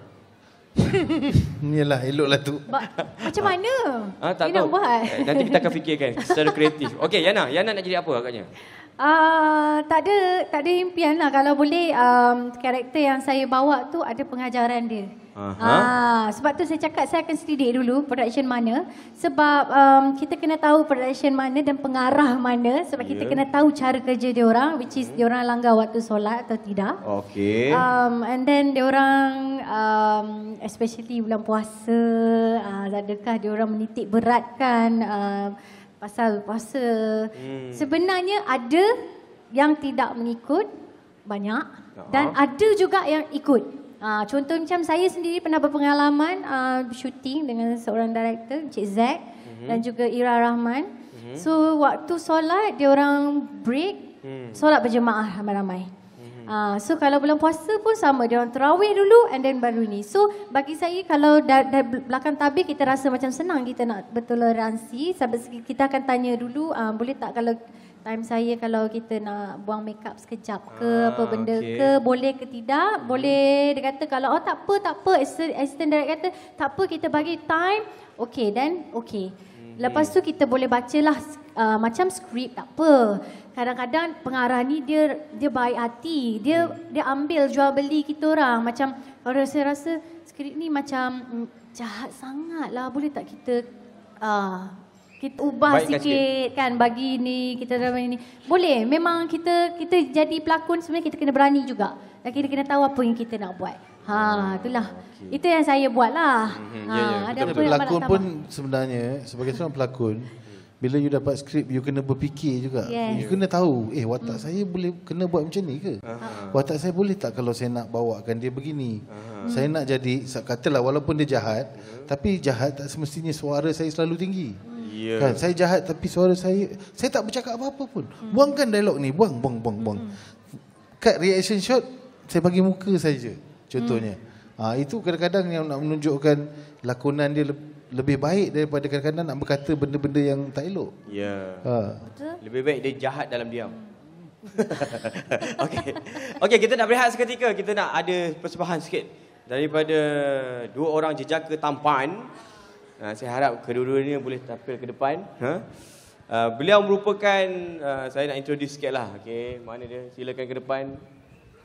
Inilah eloklah tu. Macam mana? Tak Dia nak tahu. buat? Nanti kita akan fikirkan secara kreatif. Okey, Yana nak jadi apa agaknya? Tak ada impian lah. Kalau boleh karakter yang saya bawa tu ada pengajaran dia. Sebab tu saya cakap saya akan selidik dulu production mana. Sebab kita kena tahu production mana dan pengarah mana. Sebab kita kena tahu cara kerja dia orang, which is dia orang langgar waktu solat atau tidak. Okey. And then dia orang especially bulan puasa, adakah dia orang menitik beratkan pasal puasa. Sebenarnya ada yang tidak mengikut banyak dan ada juga yang ikut. Contoh macam saya sendiri pernah berpengalaman shooting dengan seorang director, Encik Zack dan juga Ira Rahman. So waktu solat dia orang break, solat berjemaah ramai-ramai. So kalau bulan puasa pun sama, dia orang tarawih dulu and then baru ni. So bagi saya kalau dari belakang tabir kita rasa macam senang kita nak bertoleransi. Sampai kita akan tanya dulu, boleh tak kalau time saya kalau kita nak buang makeup sekejap ke apa benda ke, boleh ke tidak? Boleh, dia kata kalau tak apa, assistant director kata tak apa, kita bagi time. Okay, then okay. Lepas tu kita boleh bacalah macam skrip, tak apa. Kadang-kadang pengarah ni dia baik hati. Dia ambil jual beli kita orang. Macam kalau saya rasa skrip ni macam jahat sangat lah. Boleh tak kita ubah sikit kan, bagi ni kita dalam ini. Boleh. Memang kita jadi pelakon sebenarnya kita kena berani juga. Dan kita kena tahu apa yang kita nak buat. Itulah. Itu yang saya buatlah. Ada apa yang pelakon nak pun sebenarnya sebagai seorang pelakon, bila you dapat skrip, you kena berfikir juga. Yes. You kena tahu, watak saya boleh kena buat macam ni ke? Watak saya boleh tak kalau saya nak bawakan dia begini? Saya nak jadi, katalah walaupun dia jahat, tapi jahat tak semestinya suara saya selalu tinggi. Kan, saya jahat tapi suara saya tak bercakap apa-apa pun. Buangkan dialog ni, buang. Cut reaction shot, saya bagi muka saja. Contohnya. Itu kadang-kadang yang nak menunjukkan lakonan dia lebih baik daripada kadang-kadang nak berkata benda-benda yang tak elok. Ya. Lebih baik dia jahat dalam diam. Okey, kita nak berehat seketika. Kita nak ada persembahan sikit daripada dua orang jejaka tampan. Saya harap kedua-duanya boleh tampil ke depan. Beliau merupakan, saya nak introduce sikit lah. Okey, mana dia? Silakan ke depan.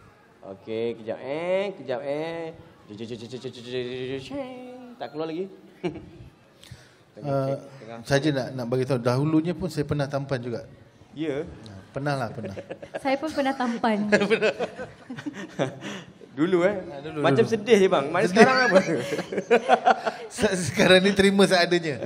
Okey, kejap. Tak keluar lagi. Saja nak bagi tahu, dahulunya pun saya pernah tampan juga. Ya. Pernah. Saya pun pernah tampan. Dulu macam sedih je bang. Mana sekarang apa? Sekarang ni terima seadanya.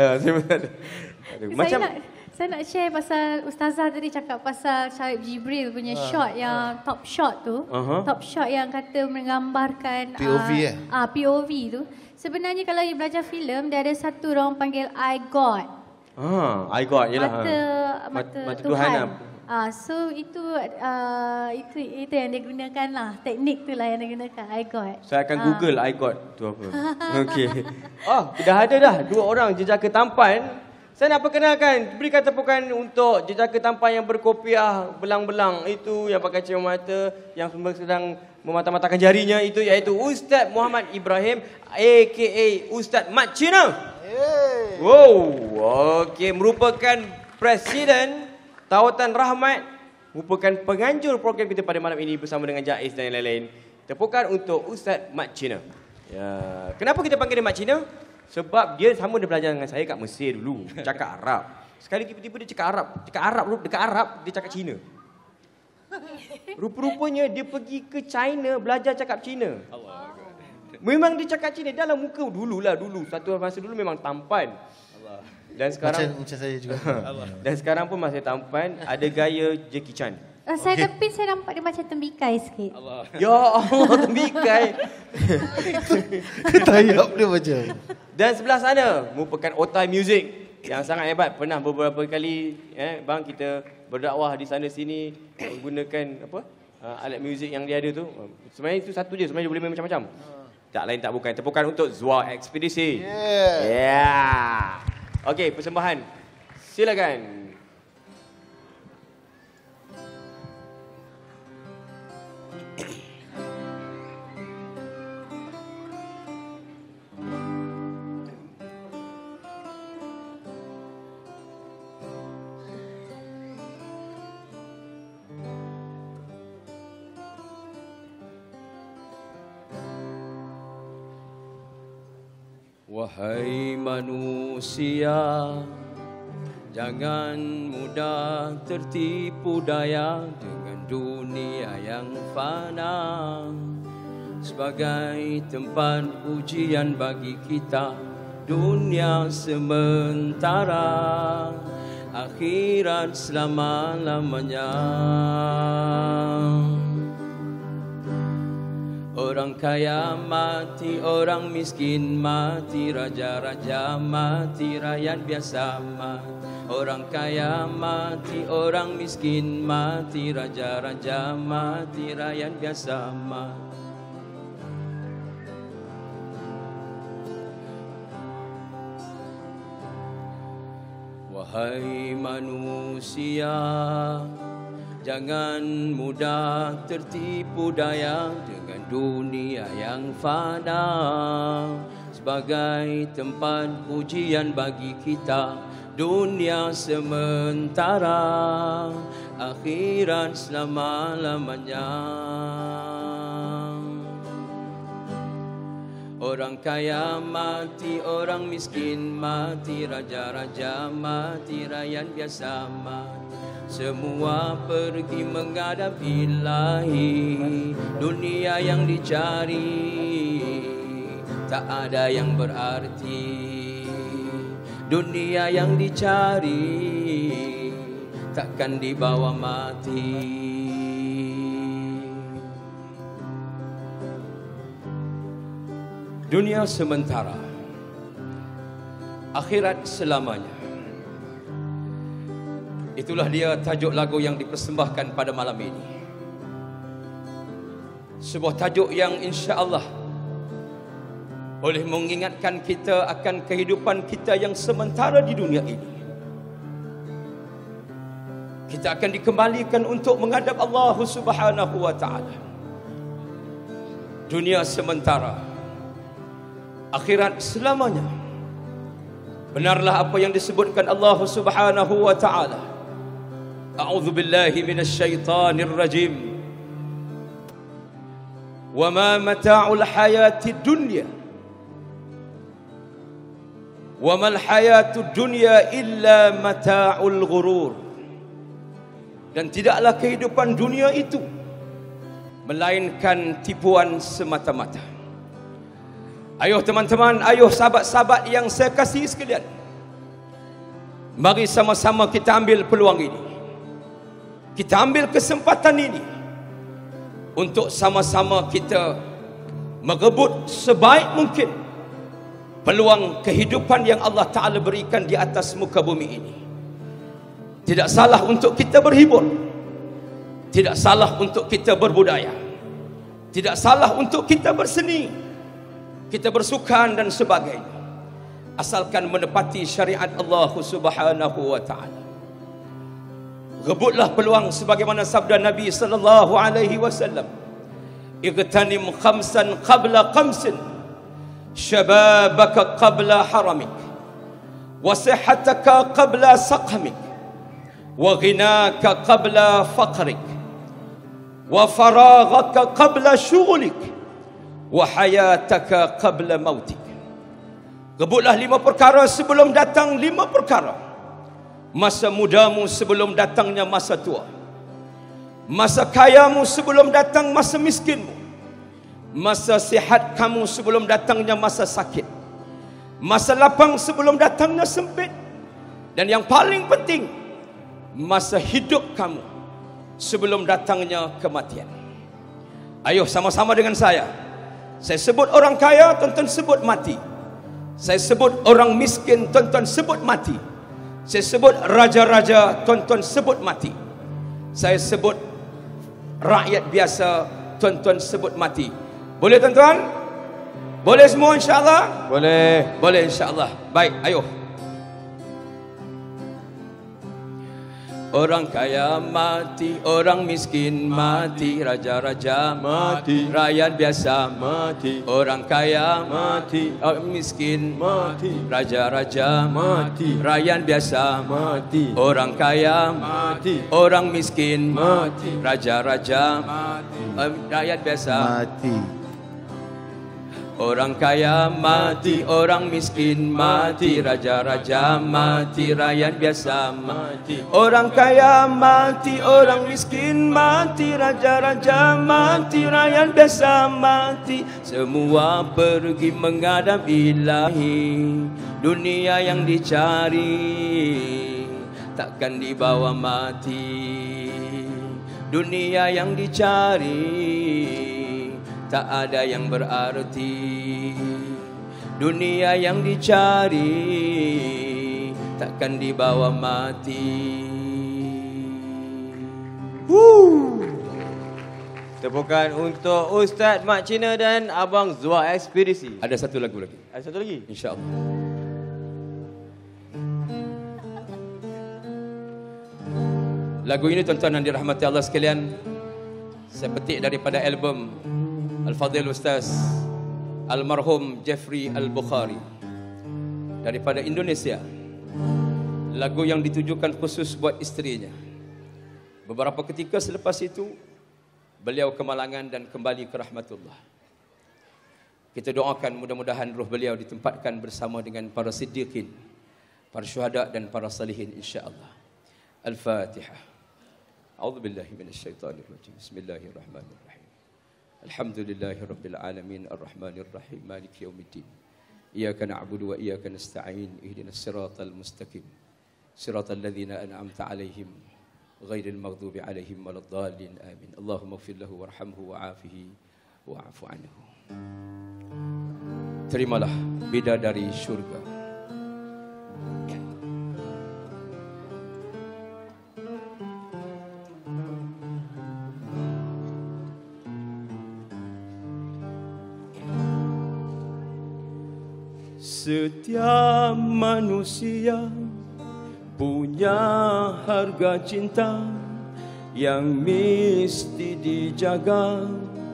Saya nak share pasal Ustazah tadi cakap pasal Syarif Jibril punya shot yang top shot tu. Top shot yang kata menggambarkan POV POV tu. Sebenarnya kalau you belajar filem, dia ada satu orang panggil I God. I God jelah. Mata Tuhan lah. So itu yang dia gunakan lah. Teknik tu lah yang dia gunakan. I God. Saya akan Google I God tu apa. Okey. Dah ada dah 2 orang jejaka tampan. Saya nak perkenalkan, berikan tepukan untuk jejaka tampan yang berkopiah belang-belang itu, yang pakai cermin mata, yang sedang memata-matakan jarinya itu, iaitu Ustaz Muhammad Ibrahim aka Ustaz Mat Cina. Wow, okey, merupakan Presiden Tawatan Rahmat, merupakan penganjur program kita pada malam ini bersama dengan Jaiz dan yang lain-lain. Tepukan untuk Ustaz Mat Cina. Ya, kenapa kita panggil dia Mat Cina? Sebab dia sama dia belajar dengan saya kat Mesir dulu, cakap Arab. Sekali tiba-tiba dia cakap Arab, dekat Arab dia cakap Cina. Rupa-rupanya dia pergi ke China belajar cakap Cina. Memang dia cakap Cina dalam muka dulu. Satu masa dulu memang tampan. Dan sekarang macam saya juga. Dan sekarang pun masih tampan, ada gaya Jackie Chan. Saya nampak dia macam tembikai sikit. Ya Allah, tembikai. Ketayap dia macam. Dan sebelah sana merupakan Otai Music yang sangat hebat. Pernah beberapa kali bang kita berdakwah di sana sini menggunakan alat muzik yang dia ada tu. Sebenarnya itu satu je, sebenarnya dia boleh main macam-macam. Tak lain tak bukan. Tepukan untuk Zwa Ekspedisi. Yeah. Okey, persembahan. Silakan. Wahai manusia, jangan mudah tertipu daya dengan dunia yang fana. Sebagai tempat ujian bagi kita, dunia sementara, akhirat selama-lamanya. Orang kaya mati, orang miskin mati, raja-raja mati, rakyat biasa mati. Orang kaya mati, orang miskin mati, raja-raja mati, rakyat biasa mati. Wahai manusia, jangan mudah tertipu daya dengan dunia yang fana. Sebagai tempat ujian bagi kita, dunia sementara, akhirat selama-lamanya. Orang kaya mati, orang miskin mati, raja-raja mati, rakyat biasa mati. Semua pergi menghadap Ilahi. Dunia yang dicari tak ada yang berarti. Dunia yang dicari takkan dibawa mati. Dunia sementara, akhirat selamanya. Itulah dia tajuk lagu yang dipersembahkan pada malam ini. Sebuah tajuk yang insya-Allah boleh mengingatkan kita akan kehidupan kita yang sementara di dunia ini. Kita akan dikembalikan untuk menghadap Allah Subhanahu wa taala. Dunia sementara, akhirat selamanya. Benarlah apa yang disebutkan Allah Subhanahu wa taala. A'udzu billahi minasyaitonir rajim. Wa ma mata'ul hayatid dunya Wa mal hayatud dunya illa mata'ul ghurur. Dan tidaklah kehidupan dunia itu melainkan tipuan semata-mata. Ayuh teman-teman, ayuh sahabat-sahabat yang saya kasihi sekalian, mari sama-sama kita ambil peluang ini. Kita ambil kesempatan ini untuk sama-sama kita merebut sebaik mungkin peluang kehidupan yang Allah Ta'ala berikan di atas muka bumi ini. Tidak salah untuk kita berhibur, tidak salah untuk kita berbudaya, tidak salah untuk kita berseni, kita bersukan dan sebagainya, asalkan menepati syariat Allah Subhanahu wa Ta'ala. Rebutlah peluang sebagaimana sabda Nabi sallallahu alaihi wasallam, igtanim khamsan qabla khamsin, syababaka qabla haramik, wa sihhataka qabla saqamik, wa ghinaka qabla faqrik, wa faraghaka qabla syughlik, wa hayataka qabla mautik. Rebutlah 5 perkara sebelum datang 5 perkara. Masa mudamu sebelum datangnya masa tua, masa kayamu sebelum datang masa miskinmu, masa sihat kamu sebelum datangnya masa sakit, masa lapang sebelum datangnya sempit, dan yang paling penting, masa hidup kamu sebelum datangnya kematian. Ayuh sama-sama dengan saya sebut orang kaya, tuan-tuan sebut mati. Saya sebut orang miskin, tuan-tuan sebut mati. Saya sebut raja-raja, tuan-tuan sebut mati. Saya sebut rakyat biasa, tuan-tuan sebut mati. Boleh tuan-tuan? Boleh semua insya-Allah? Boleh. Boleh insya-Allah. Baik, ayuh. Orang kaya mati, orang miskin mati, raja-raja mati, rakyat biasa mati. Orang kaya mati, orang miskin mati, raja-raja mati, rakyat biasa mati. Orang kaya mati, orang miskin mati, raja-raja mati, rakyat biasa mati. Orang kaya mati, orang miskin mati, raja-raja mati, rakyat biasa mati. Orang kaya mati, orang miskin mati, raja-raja mati, rakyat biasa mati. Semua pergi menghadap Ilahi. Dunia yang dicari takkan dibawa mati. Dunia yang dicari tak ada yang berarti. Dunia yang dicari takkan dibawa mati. Tepukan untuk Ustaz Mak Cina dan Abang Zua Ekspedisi. Ada satu lagu lagi. Ada satu lagi? InsyaAllah. Lagu ini tuan-tuan yang dirahmati Allah sekalian, saya petik daripada album Al-Fadhil Ustaz Almarhum Jeffrey Al-Bukhari daripada Indonesia. Lagu yang ditujukan khusus buat isterinya. Beberapa ketika selepas itu beliau kemalangan dan kembali ke rahmatullah. Kita doakan mudah-mudahan roh beliau ditempatkan bersama dengan para siddiqin, para syuhada dan para salihin insya-Allah. Al-Fatihah. A'udzubillahi minasyaitonirrajim. Bismillahirrahmanirrahim. Alhamdulillahi Rabbil Alamin Ar-Rahmanir Rahim Maliki Yawmiddin Iyaka na'budu wa iyaka nasta'in Ihdinas siratal mustaqim Siratal ladzina an'amta alaihim Ghairil maghdubi alaihim waladdallin Amin. Allahumma ighfir lahu warhamhu wa'afihi wa'afu anhu. Terimalah bidadari syurga. Setiap manusia punya harga cinta yang mesti dijaga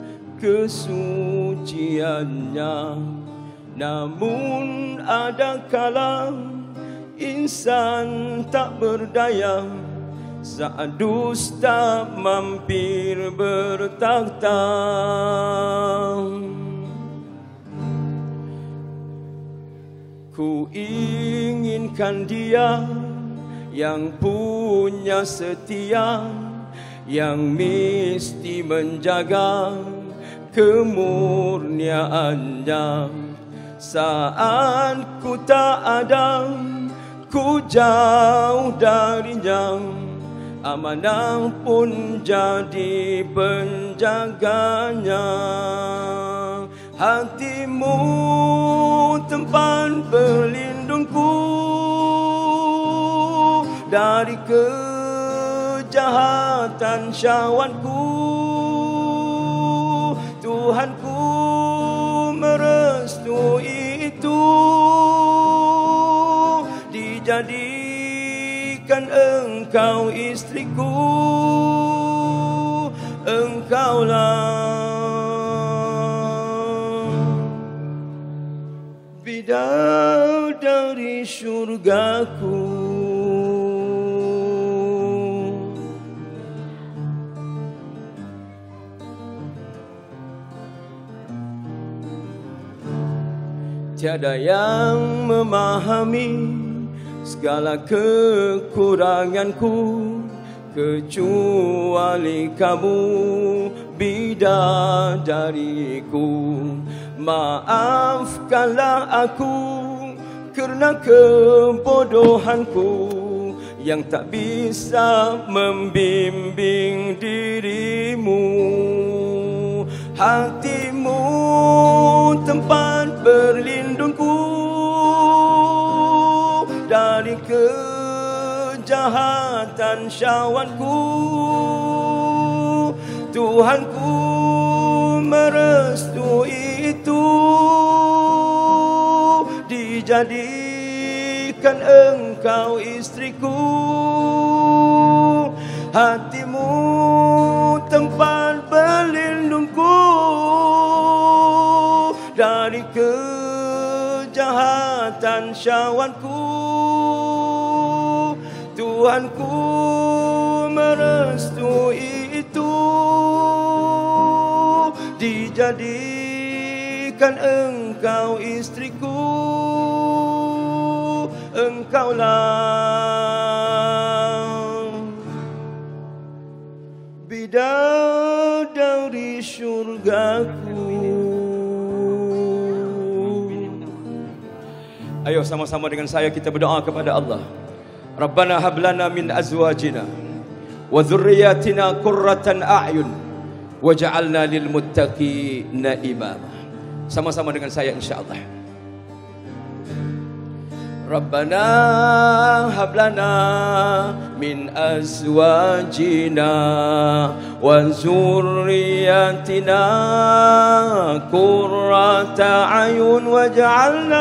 kesuciannya. Namun ada kala insan tak berdaya saat dusta mampir bertakhta. Ku bukan dia yang punya setia, yang mesti menjaga kemurniaannya. Saat ku tak ada, ku jauh darinya, amanah pun jadi penjaganya. Hatimu tempat berlindungku dari kejahatan syahwatku. Tuhanku merestui itu, dijadikan engkau istriku. Engkaulah bidadari syurgaku. Tiada yang memahami segala kekuranganku kecuali kamu, bidadariku. Maafkanlah aku kerana kebodohanku yang tak bisa membimbing dirimu. Hatimu tempat berlindungku dari kejahatan syahwatku. Tuhanku merestui itu, dijadikan engkau istriku. Hatimu tempat berlindungku dari kejahatan syahwatku. Tuhanku merestui itu, dijadikan engkau istriku. Engkaulah bidadari syurgaku. Ayo sama-sama dengan saya kita berdoa kepada Allah. Rabbana hablana min azwajina wa dhurriyyatina qurratan a'yun waj'alna lil muttaqina imama. Sama-sama dengan saya insyaallah. Rabbana hablana min azwajina wa zurriyatina qurrata ayun waj'alna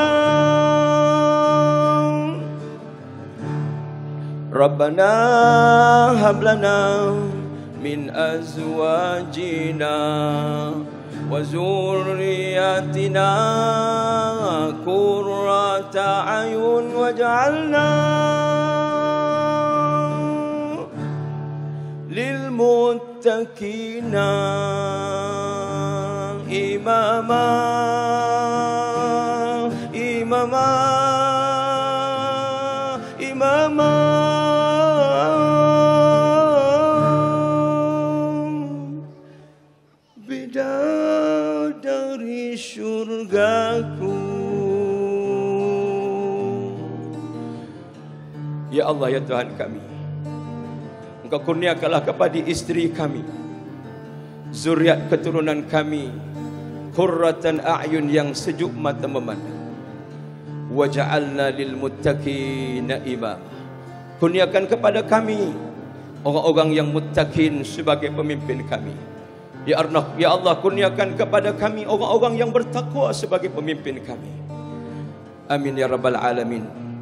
Rabbana hablana min azwajina wa zurriyatina qurrata ayun waj'alna lil muttaqina imama imama imama. Bidadari syurgaku. Ya Allah, ya Tuhan kami, Engkau kurniakanlah kepada isteri kami, zuriat keturunan kami, qurratan a'yun yang sejuk mata memandang, waja'alna lil muttaqina imama. Kurniakan kepada kami orang-orang yang muttaqin sebagai pemimpin kami. Ya Allah, kurniakan kepada kami orang-orang yang bertakwa sebagai pemimpin kami. Amin ya rabbal alamin.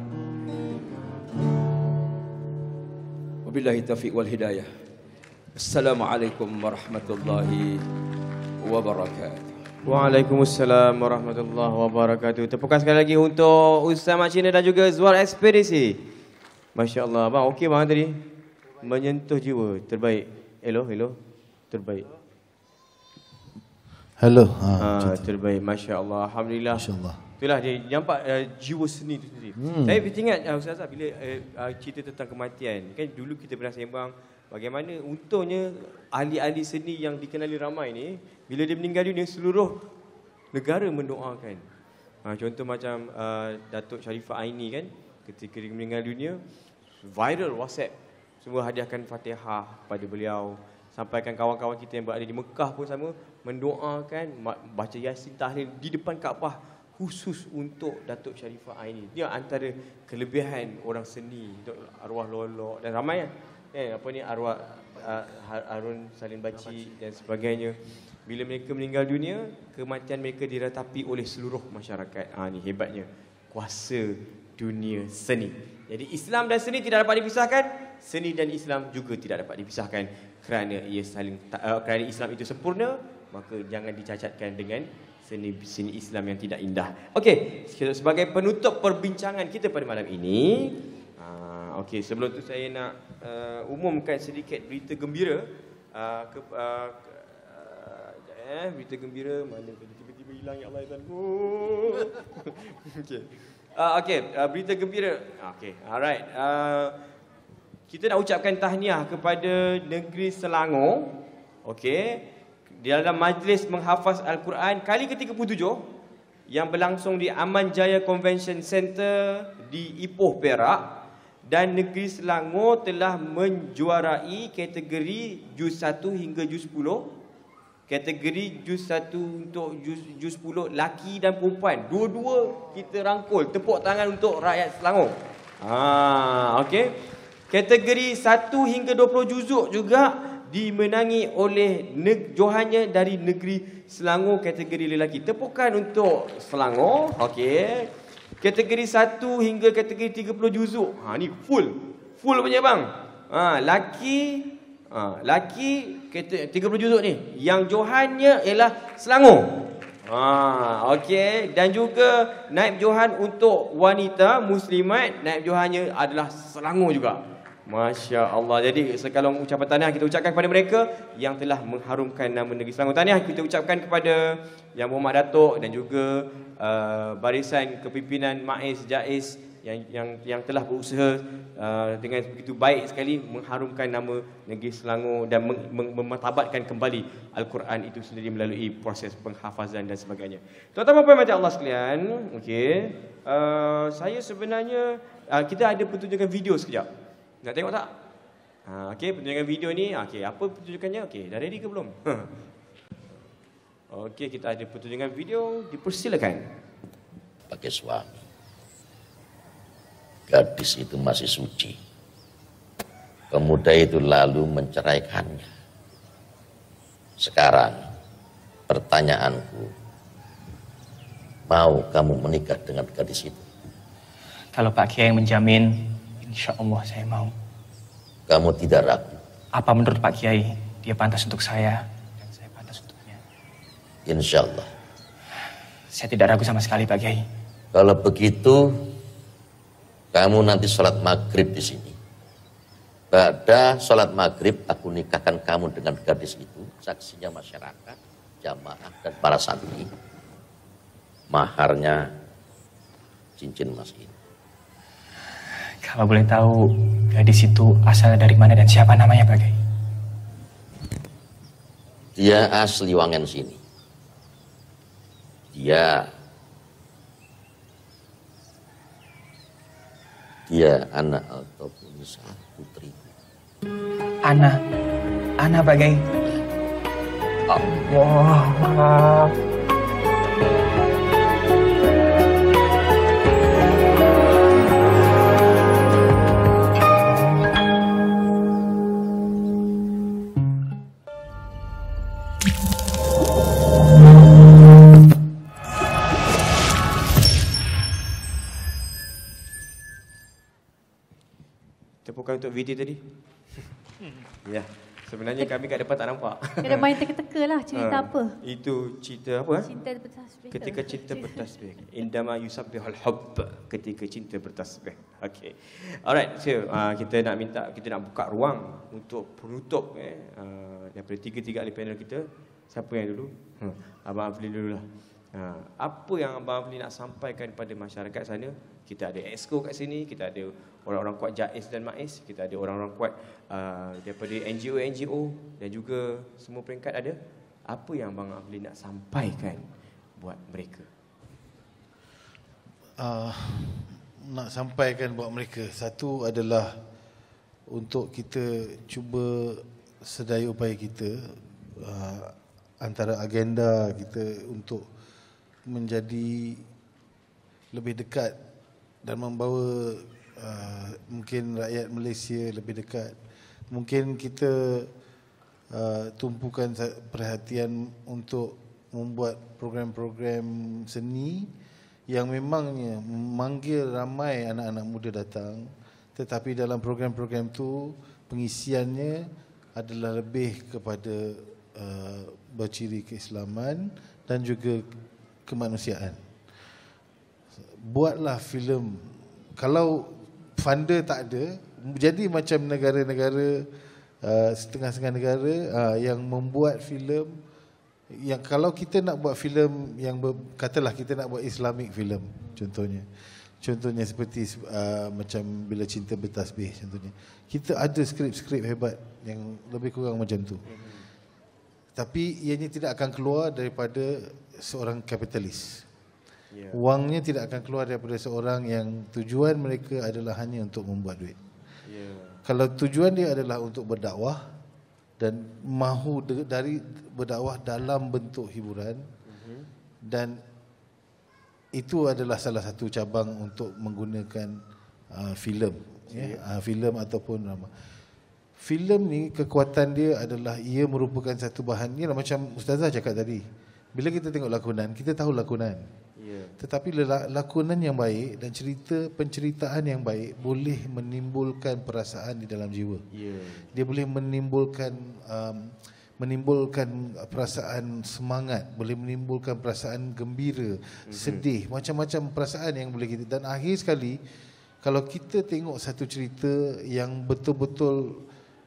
Wabillahi taufiq wal hidayah. Assalamualaikum warahmatullahi wabarakatuh. Waalaikumsalam warahmatullahi wabarakatuh. Tepukan sekali lagi untuk Ustaz Mak Cina dan juga Zuar Ekspedisi. Masya Allah, bang, okey bang tadi. Menyentuh jiwa, terbaik. Hello, terbaik. Hello. Terbaik, Masya Allah. Alhamdulillah. Masya Allah. Itulah dia nampak jiwa seni itu sendiri. Saya teringat Ustazah bila cerita tentang kematian. Kan dulu kita pernah sembang bagaimana untungnya ahli-ahli seni yang dikenali ramai ni bila dia meninggal dunia seluruh negara mendoakan. Contoh macam Datuk Sharifah Aini kan, ketika dia meninggal dunia viral WhatsApp, semua hadiahkan Fatihah pada beliau. Sampaikan kawan-kawan kita yang berada di Mekah pun sama mendoakan, baca Yasin tahlil di depan Kaabah khusus untuk Datuk Sharifah Aini. Dia antara kelebihan orang seni, untuk arwah lolok dan ramai arwah Harun Salim Baci dan sebagainya. Bila mereka meninggal dunia, kematian mereka diratapi oleh seluruh masyarakat. Ni hebatnya kuasa dunia seni. Jadi Islam dan seni tidak dapat dipisahkan, seni dan Islam juga tidak dapat dipisahkan kerana kerana Islam itu sempurna, maka jangan dicacatkan dengan seni Islam yang tidak indah. Okey, sebagai penutup perbincangan kita pada malam ini, sebelum tu saya nak umumkan sedikit berita gembira. Berita gembira mana tiba-tiba hilang, ya Allah ya Tuhan. Berita gembira. Alright. Kita nak ucapkan tahniah kepada negeri Selangor. Di dalam majlis menghafaz Al-Quran kali ke-37 yang berlangsung di Aman Jaya Convention Center di Ipoh, Perak, dan negeri Selangor telah menjuarai kategori juz 1 hingga juz 10. Kategori juz 1 untuk juz 10 laki dan perempuan. Dua-dua kita rangkul. Tepuk tangan untuk rakyat Selangor. Kategori 1 hingga 20 juzuk juga dimenangi oleh johannya dari negeri Selangor kategori lelaki. Tepukan untuk Selangor. Kategori 1 hingga kategori 30 juzuk. Ni full punya bang. Laki 30 juzuk ni. Yang johannya ialah Selangor. Dan juga naib johan untuk wanita muslimat, naib johannya adalah Selangor juga. Masya Allah. Jadi sekalung ucapan tahniah kita ucapkan kepada mereka yang telah mengharumkan nama negeri Selangor. Tahniah kita ucapkan kepada Yang Berhormat Datuk dan juga barisan kepimpinan MAIS JAIS yang telah berusaha dengan begitu baik sekali mengharumkan nama negeri Selangor dan memartabatkan kembali Al-Quran itu sendiri melalui proses penghafazan dan sebagainya. Tuan-tuan dan puan macam Allah sekalian, saya sebenarnya kita ada pertunjukan video sekejap. Nak tengok tak? Pertunjukan video ni, apa pertunjukannya? Dah ready ke belum? Kita ada pertunjukan video, dipersilakan. Pakai suami, gadis itu masih suci. Pemuda itu lalu menceraikannya. Sekarang, pertanyaanku, mau kamu menikah dengan gadis itu? Kalau Pak Kiai menjamin, insya Allah saya mau. Kamu tidak ragu? Apa menurut Pak Kiai, dia pantas untuk saya dan saya pantas untuknya? Insya Allah. Saya tidak ragu sama sekali Pak Kiai. Kalau begitu, kamu nanti sholat maghrib di sini. Pada sholat maghrib, aku nikahkan kamu dengan gadis itu. Saksinya masyarakat, jamaah, dan para santri. Maharnya cincin emas ini. Kalau boleh tahu, gadis itu asalnya dari mana dan siapa namanya Pak Kiai? Dia asli Wangen sini. Dia anak ataupun saat putri. Anak Pak Kiai. Allah. Tepukan untuk video tadi. Ya, sebenarnya kami kat depan tak nampak. Kena main teka-teka lah, cerita apa? Itu cerita apa? Cinta bertasbih. Ketika cinta bertasbih. Indama yusabbihul hubb, ketika cinta bertasbih. Okey. Alright, so kita nak buka ruang untuk penutup daripada tiga ahli panel kita. Siapa yang dulu? Abang Afli dululah. Apa yang Abang Afli nak sampaikan kepada masyarakat sana? Kita ada exco kat sini, kita ada orang-orang kuat JAIS dan MAIS, kita ada orang-orang kuat daripada NGO dan juga semua peringkat ada. Apa yang Abang Afli nak sampaikan buat mereka? Nak sampaikan buat mereka, satu adalah untuk kita cuba sedaya upaya kita, antara agenda kita untuk menjadi lebih dekat dan membawa mungkin rakyat Malaysia lebih dekat. Mungkin kita tumpukan perhatian untuk membuat program-program seni yang memangnya memanggil ramai anak-anak muda datang, tetapi dalam program-program tu pengisiannya adalah lebih kepada berciri keislaman dan juga kemanusiaan. Buatlah filem. Kalau funder tak ada, jadi macam negara-negara setengah-setengah negara yang membuat filem. Yang kalau kita nak buat filem yang katalah kita nak buat Islamic filem contohnya seperti macam Bila Cinta Bertasbih contohnya, kita ada skrip-skrip hebat yang lebih kurang macam tu. Tapi ianya tidak akan keluar daripada seorang kapitalis. Wangnya tidak akan keluar daripada seorang yang tujuan mereka adalah hanya untuk membuat duit. Kalau tujuan dia adalah untuk berdakwah dan mahu dari berdakwah dalam bentuk hiburan, dan itu adalah salah satu cabang untuk menggunakan filem, filem ataupun drama. Filem ni kekuatan dia adalah ia merupakan satu bahan. Ni lah macam Ustazah cakap tadi. Bila kita tengok lakonan, kita tahu lakonan. Tetapi lakonan yang baik dan penceritaan yang baik boleh menimbulkan perasaan di dalam jiwa. Dia boleh menimbulkan perasaan semangat, boleh menimbulkan perasaan gembira, sedih, macam-macam perasaan yang boleh kita. Dan akhir sekali, kalau kita tengok satu cerita yang betul-betul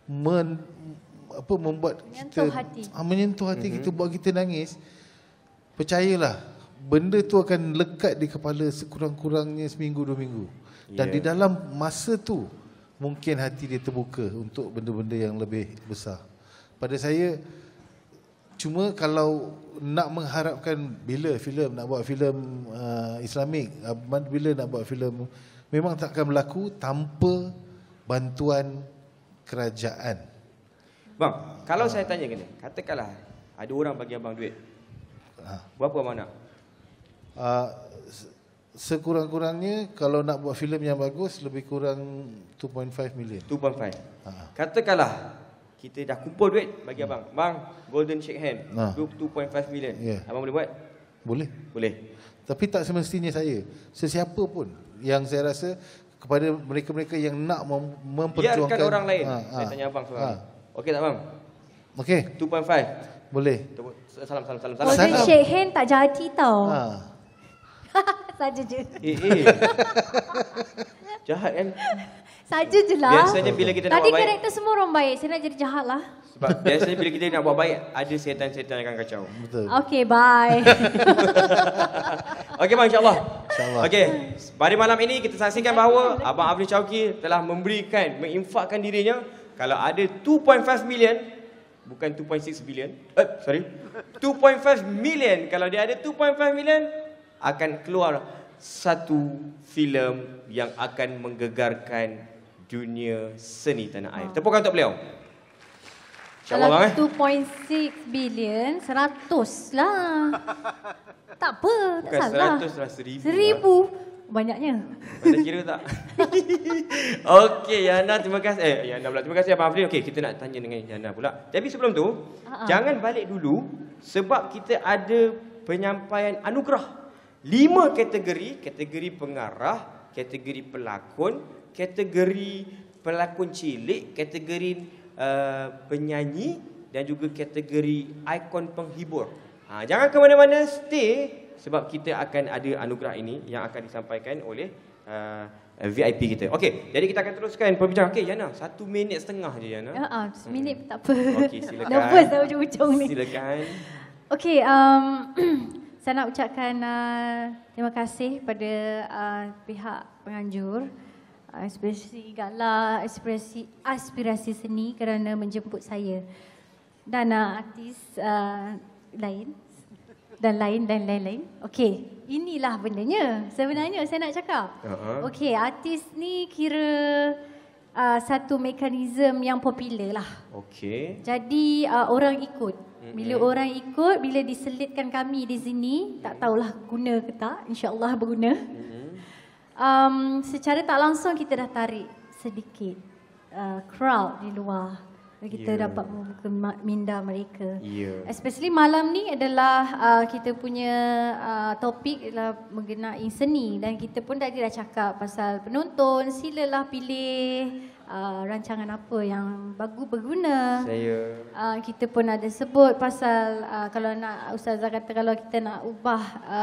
membuat kita menyentuh hati kita, buat kita nangis, percayalah, benda tu akan lekat di kepala sekurang-kurangnya seminggu 2 minggu. Dan di dalam masa tu mungkin hati dia terbuka untuk benda-benda yang lebih besar. Pada saya, cuma kalau nak mengharapkan bila filem nak buat filem Islamik, bila nak buat filem, memang takkan berlaku tanpa bantuan kerajaan. Bang, kalau saya tanya gini, katakanlah ada orang bagi abang duit, berapa abang nak? Sekurang-kurangnya kalau nak buat filem yang bagus, lebih kurang 2.5 million. 2.5. Katakanlah kita dah kumpul duit bagi abang, bang, golden shake hand, 2.5 million. Abang boleh buat? Boleh. Boleh. Tapi tak semestinya saya. Sesiapa pun yang saya rasa, kepada mereka-mereka yang nak memperjuangkan. Biarkan orang lain. Saya tanya abang seorang. Okey tak bang? Okey. 2.5. Boleh. Salam. Golden shake hand tak jadi tau. Saja je. Jahat kan? Saja je lah. Biasanya bila kita nak tadi buat baik, karakter semua orang baik. Saya nak jadi jahat lah. sebab biasanya bila kita nak buat baik, ada setan-setan yang akan kacau. Betul. Okay, bye. Okey bang, insyaAllah. Okey, pada malam ini kita saksikan bahawa Abang Afli Chowki telah menginfakkan dirinya. Kalau ada 2.5 million, bukan 2.6 billion. 2.5 million. Kalau dia ada 2.5 million, akan keluar satu filem yang akan menggegarkan dunia seni tanah air. Tepukan untuk beliau. Kalau 2.6 billion, 100 lah. Tak apa, tak bukan salah. 100 lah, 1000. 1000. Banyaknya. Anda kira tak? Okey, Yana, terima kasih. Yana pula. Terima kasih Abang Afli. Okey, kita nak tanya dengan Yana pula. Tapi sebelum tu, jangan balik dulu sebab kita ada penyampaian anugerah. 5 kategori, kategori pengarah, kategori pelakon, kategori pelakon cilik, kategori penyanyi dan juga kategori ikon penghibur. Jangan ke mana-mana, stay sebab kita akan ada anugerah ini yang akan disampaikan oleh VIP kita. Okey, jadi kita akan teruskan perbincangan. Okey, Yana, 1 minit setengah je Yana. Minit tak apa. Okey, silakan. Nervous dah ujung-ujung ni. Silakan. Okey, saya nak ucapkan terima kasih pada pihak penganjur, ekspresi Gala, aspirasi seni kerana menjemput saya dan artis lain dan lain-lain. Okey, inilah bendanya sebenarnya saya nak cakap. Okey, artis ni kira satu mekanisme yang popular lah. Okey. Jadi orang ikut. Bila orang ikut, bila diselitkan kami di sini, tak tahulah guna ke tak, insya-Allah berguna. Secara tak langsung kita dah tarik sedikit crowd di luar. Kita dapat membuka minda mereka. Especially malam ni adalah kita punya topik adalah mengenai seni dan kita pun tadi dah cakap pasal penonton, silalah pilih rancangan apa yang bagus berguna. Kita pun ada sebut pasal kalau nak Ustazah kata kalau kita nak ubah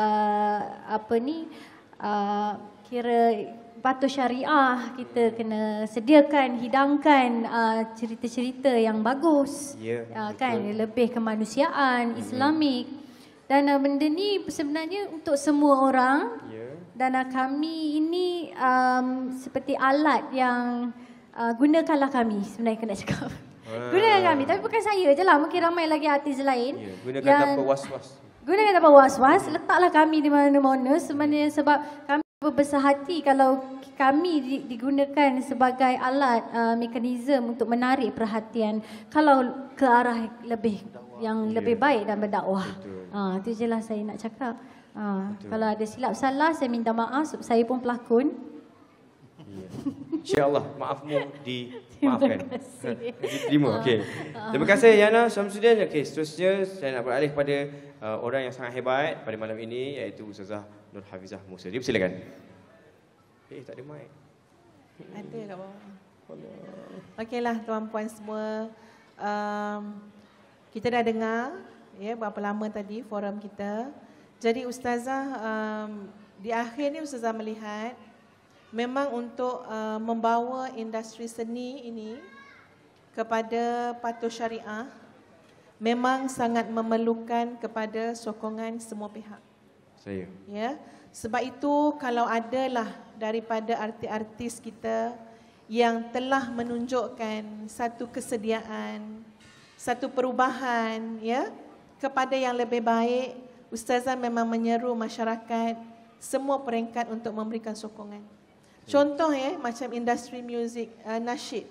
kira patuh syariah, kita kena sediakan, hidangkan cerita-cerita yang bagus, kan, lebih kemanusiaan, Islamik. Dan benda ni sebenarnya untuk semua orang. Dan kami ini seperti alat yang gunakanlah kami, sebenarnya kena cakap. Gunakan kami, tapi bukan saya je lah, mungkin ramai lagi artis lain. Gunakan tanpa was-was. Gunakan tanpa was-was, letaklah kami di mana-mana sebenarnya sebab kami berbesar hati kalau kami digunakan sebagai alat mekanisme untuk menarik perhatian kalau ke arah lebih baik dan berdakwah. Itu je lah saya nak cakap. Kalau ada silap salah saya minta maaf sebab saya pun pelakon. InsyaAllah maafmu dimaafkan. Diterima. Okey. Terima kasih Yana Syamsuddin. Okey, seterusnya saya nak beralih kepada orang yang sangat hebat pada malam ini iaitu Ustazah Nur Hafizah Musa. Silakan. Tak ada mic. Ada kat bawah. Okeylah tuan-puan semua. Kita dah dengar berapa lama tadi forum kita. Jadi Ustazah di akhir ni Ustazah melihat memang untuk membawa industri seni ini kepada patuh syariah memang sangat memerlukan kepada sokongan semua pihak. Sebab itu kalau adalah daripada artis-artis kita yang telah menunjukkan satu kesediaan, satu perubahan kepada yang lebih baik, Ustazah memang menyeru masyarakat semua peringkat untuk memberikan sokongan. Contoh macam industri muzik nasyid.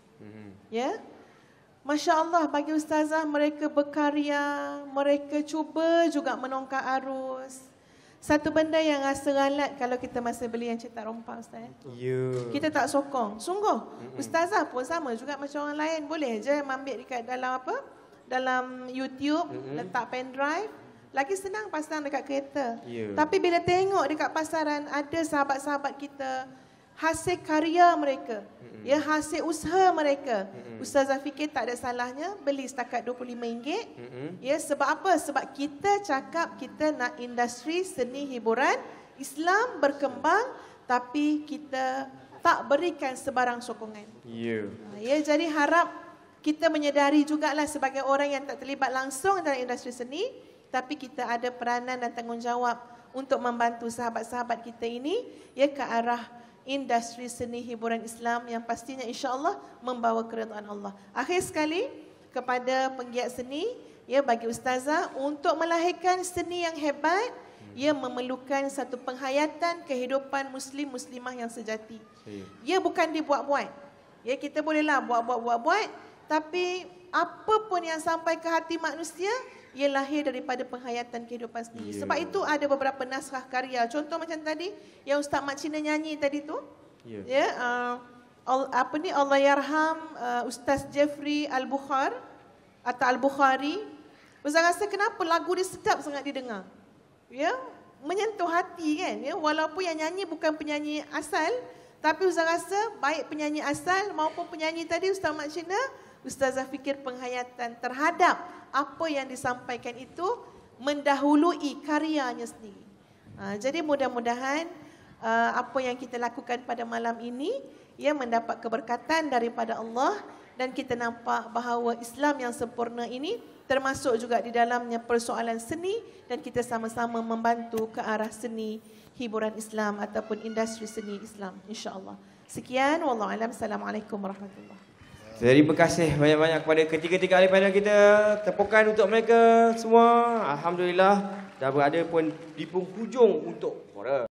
Masya Allah bagi Ustazah mereka berkarya, mereka cuba juga menongkar arus. Satu benda yang rasa ralat kalau kita masih beli yang cetak rompak Ustaz. Kita tak sokong. Sungguh. Ustazah pun sama juga macam orang lain. Boleh je ambil dekat dalam dalam YouTube, letak pen drive. Lagi senang pasang dekat kereta. Tapi bila tengok dekat pasaran ada sahabat-sahabat kita hasil karya mereka, hasil usaha mereka. Ustazah fikir tak ada salahnya beli setakat RM25. Sebab apa? Sebab kita cakap kita nak industri seni hiburan Islam berkembang, tapi kita tak berikan sebarang sokongan. Jadi harap kita menyedari jugalah sebagai orang yang tak terlibat langsung dalam industri seni, tapi kita ada peranan dan tanggungjawab untuk membantu sahabat-sahabat kita ini ke arah industri seni hiburan Islam yang pastinya insya-Allah membawa keridhaan Allah. Akhir sekali kepada penggiat seni, bagi Ustazah untuk melahirkan seni yang hebat, memerlukan satu penghayatan kehidupan muslim-muslimah yang sejati. Bukan dibuat-buat. Kita bolehlah buat, tapi apa pun yang sampai ke hati manusia ia lahir daripada penghayatan kehidupan sendiri. Sebab itu ada beberapa naskah karya. Contoh macam tadi yang Ustaz Mak Cina nyanyi tadi tu. Allahyarham Ustaz Jeffrey Al-Bukhari atau Al-Bukhari. Ustaz rasa kenapa lagu dia sedap sangat didengar. Menyentuh hati kan. Walaupun yang nyanyi bukan penyanyi asal, tapi Ustaz rasa baik penyanyi asal maupun penyanyi tadi Ustaz Mak Cina, Ustazah fikir penghayatan terhadap apa yang disampaikan itu mendahului karyanya sendiri. Jadi mudah-mudahan apa yang kita lakukan pada malam ini mendapat keberkatan daripada Allah dan kita nampak bahawa Islam yang sempurna ini termasuk juga di dalamnya persoalan seni dan kita sama-sama membantu ke arah seni hiburan Islam ataupun industri seni Islam insya-Allah. Sekian, wallahu alam. Assalamualaikum warahmatullahi wabarakatuh. Terima kasih banyak-banyak kepada ketiga-tiga ahli panel kita. Tepukan untuk mereka semua. Alhamdulillah dah berada pun di penghujung untuk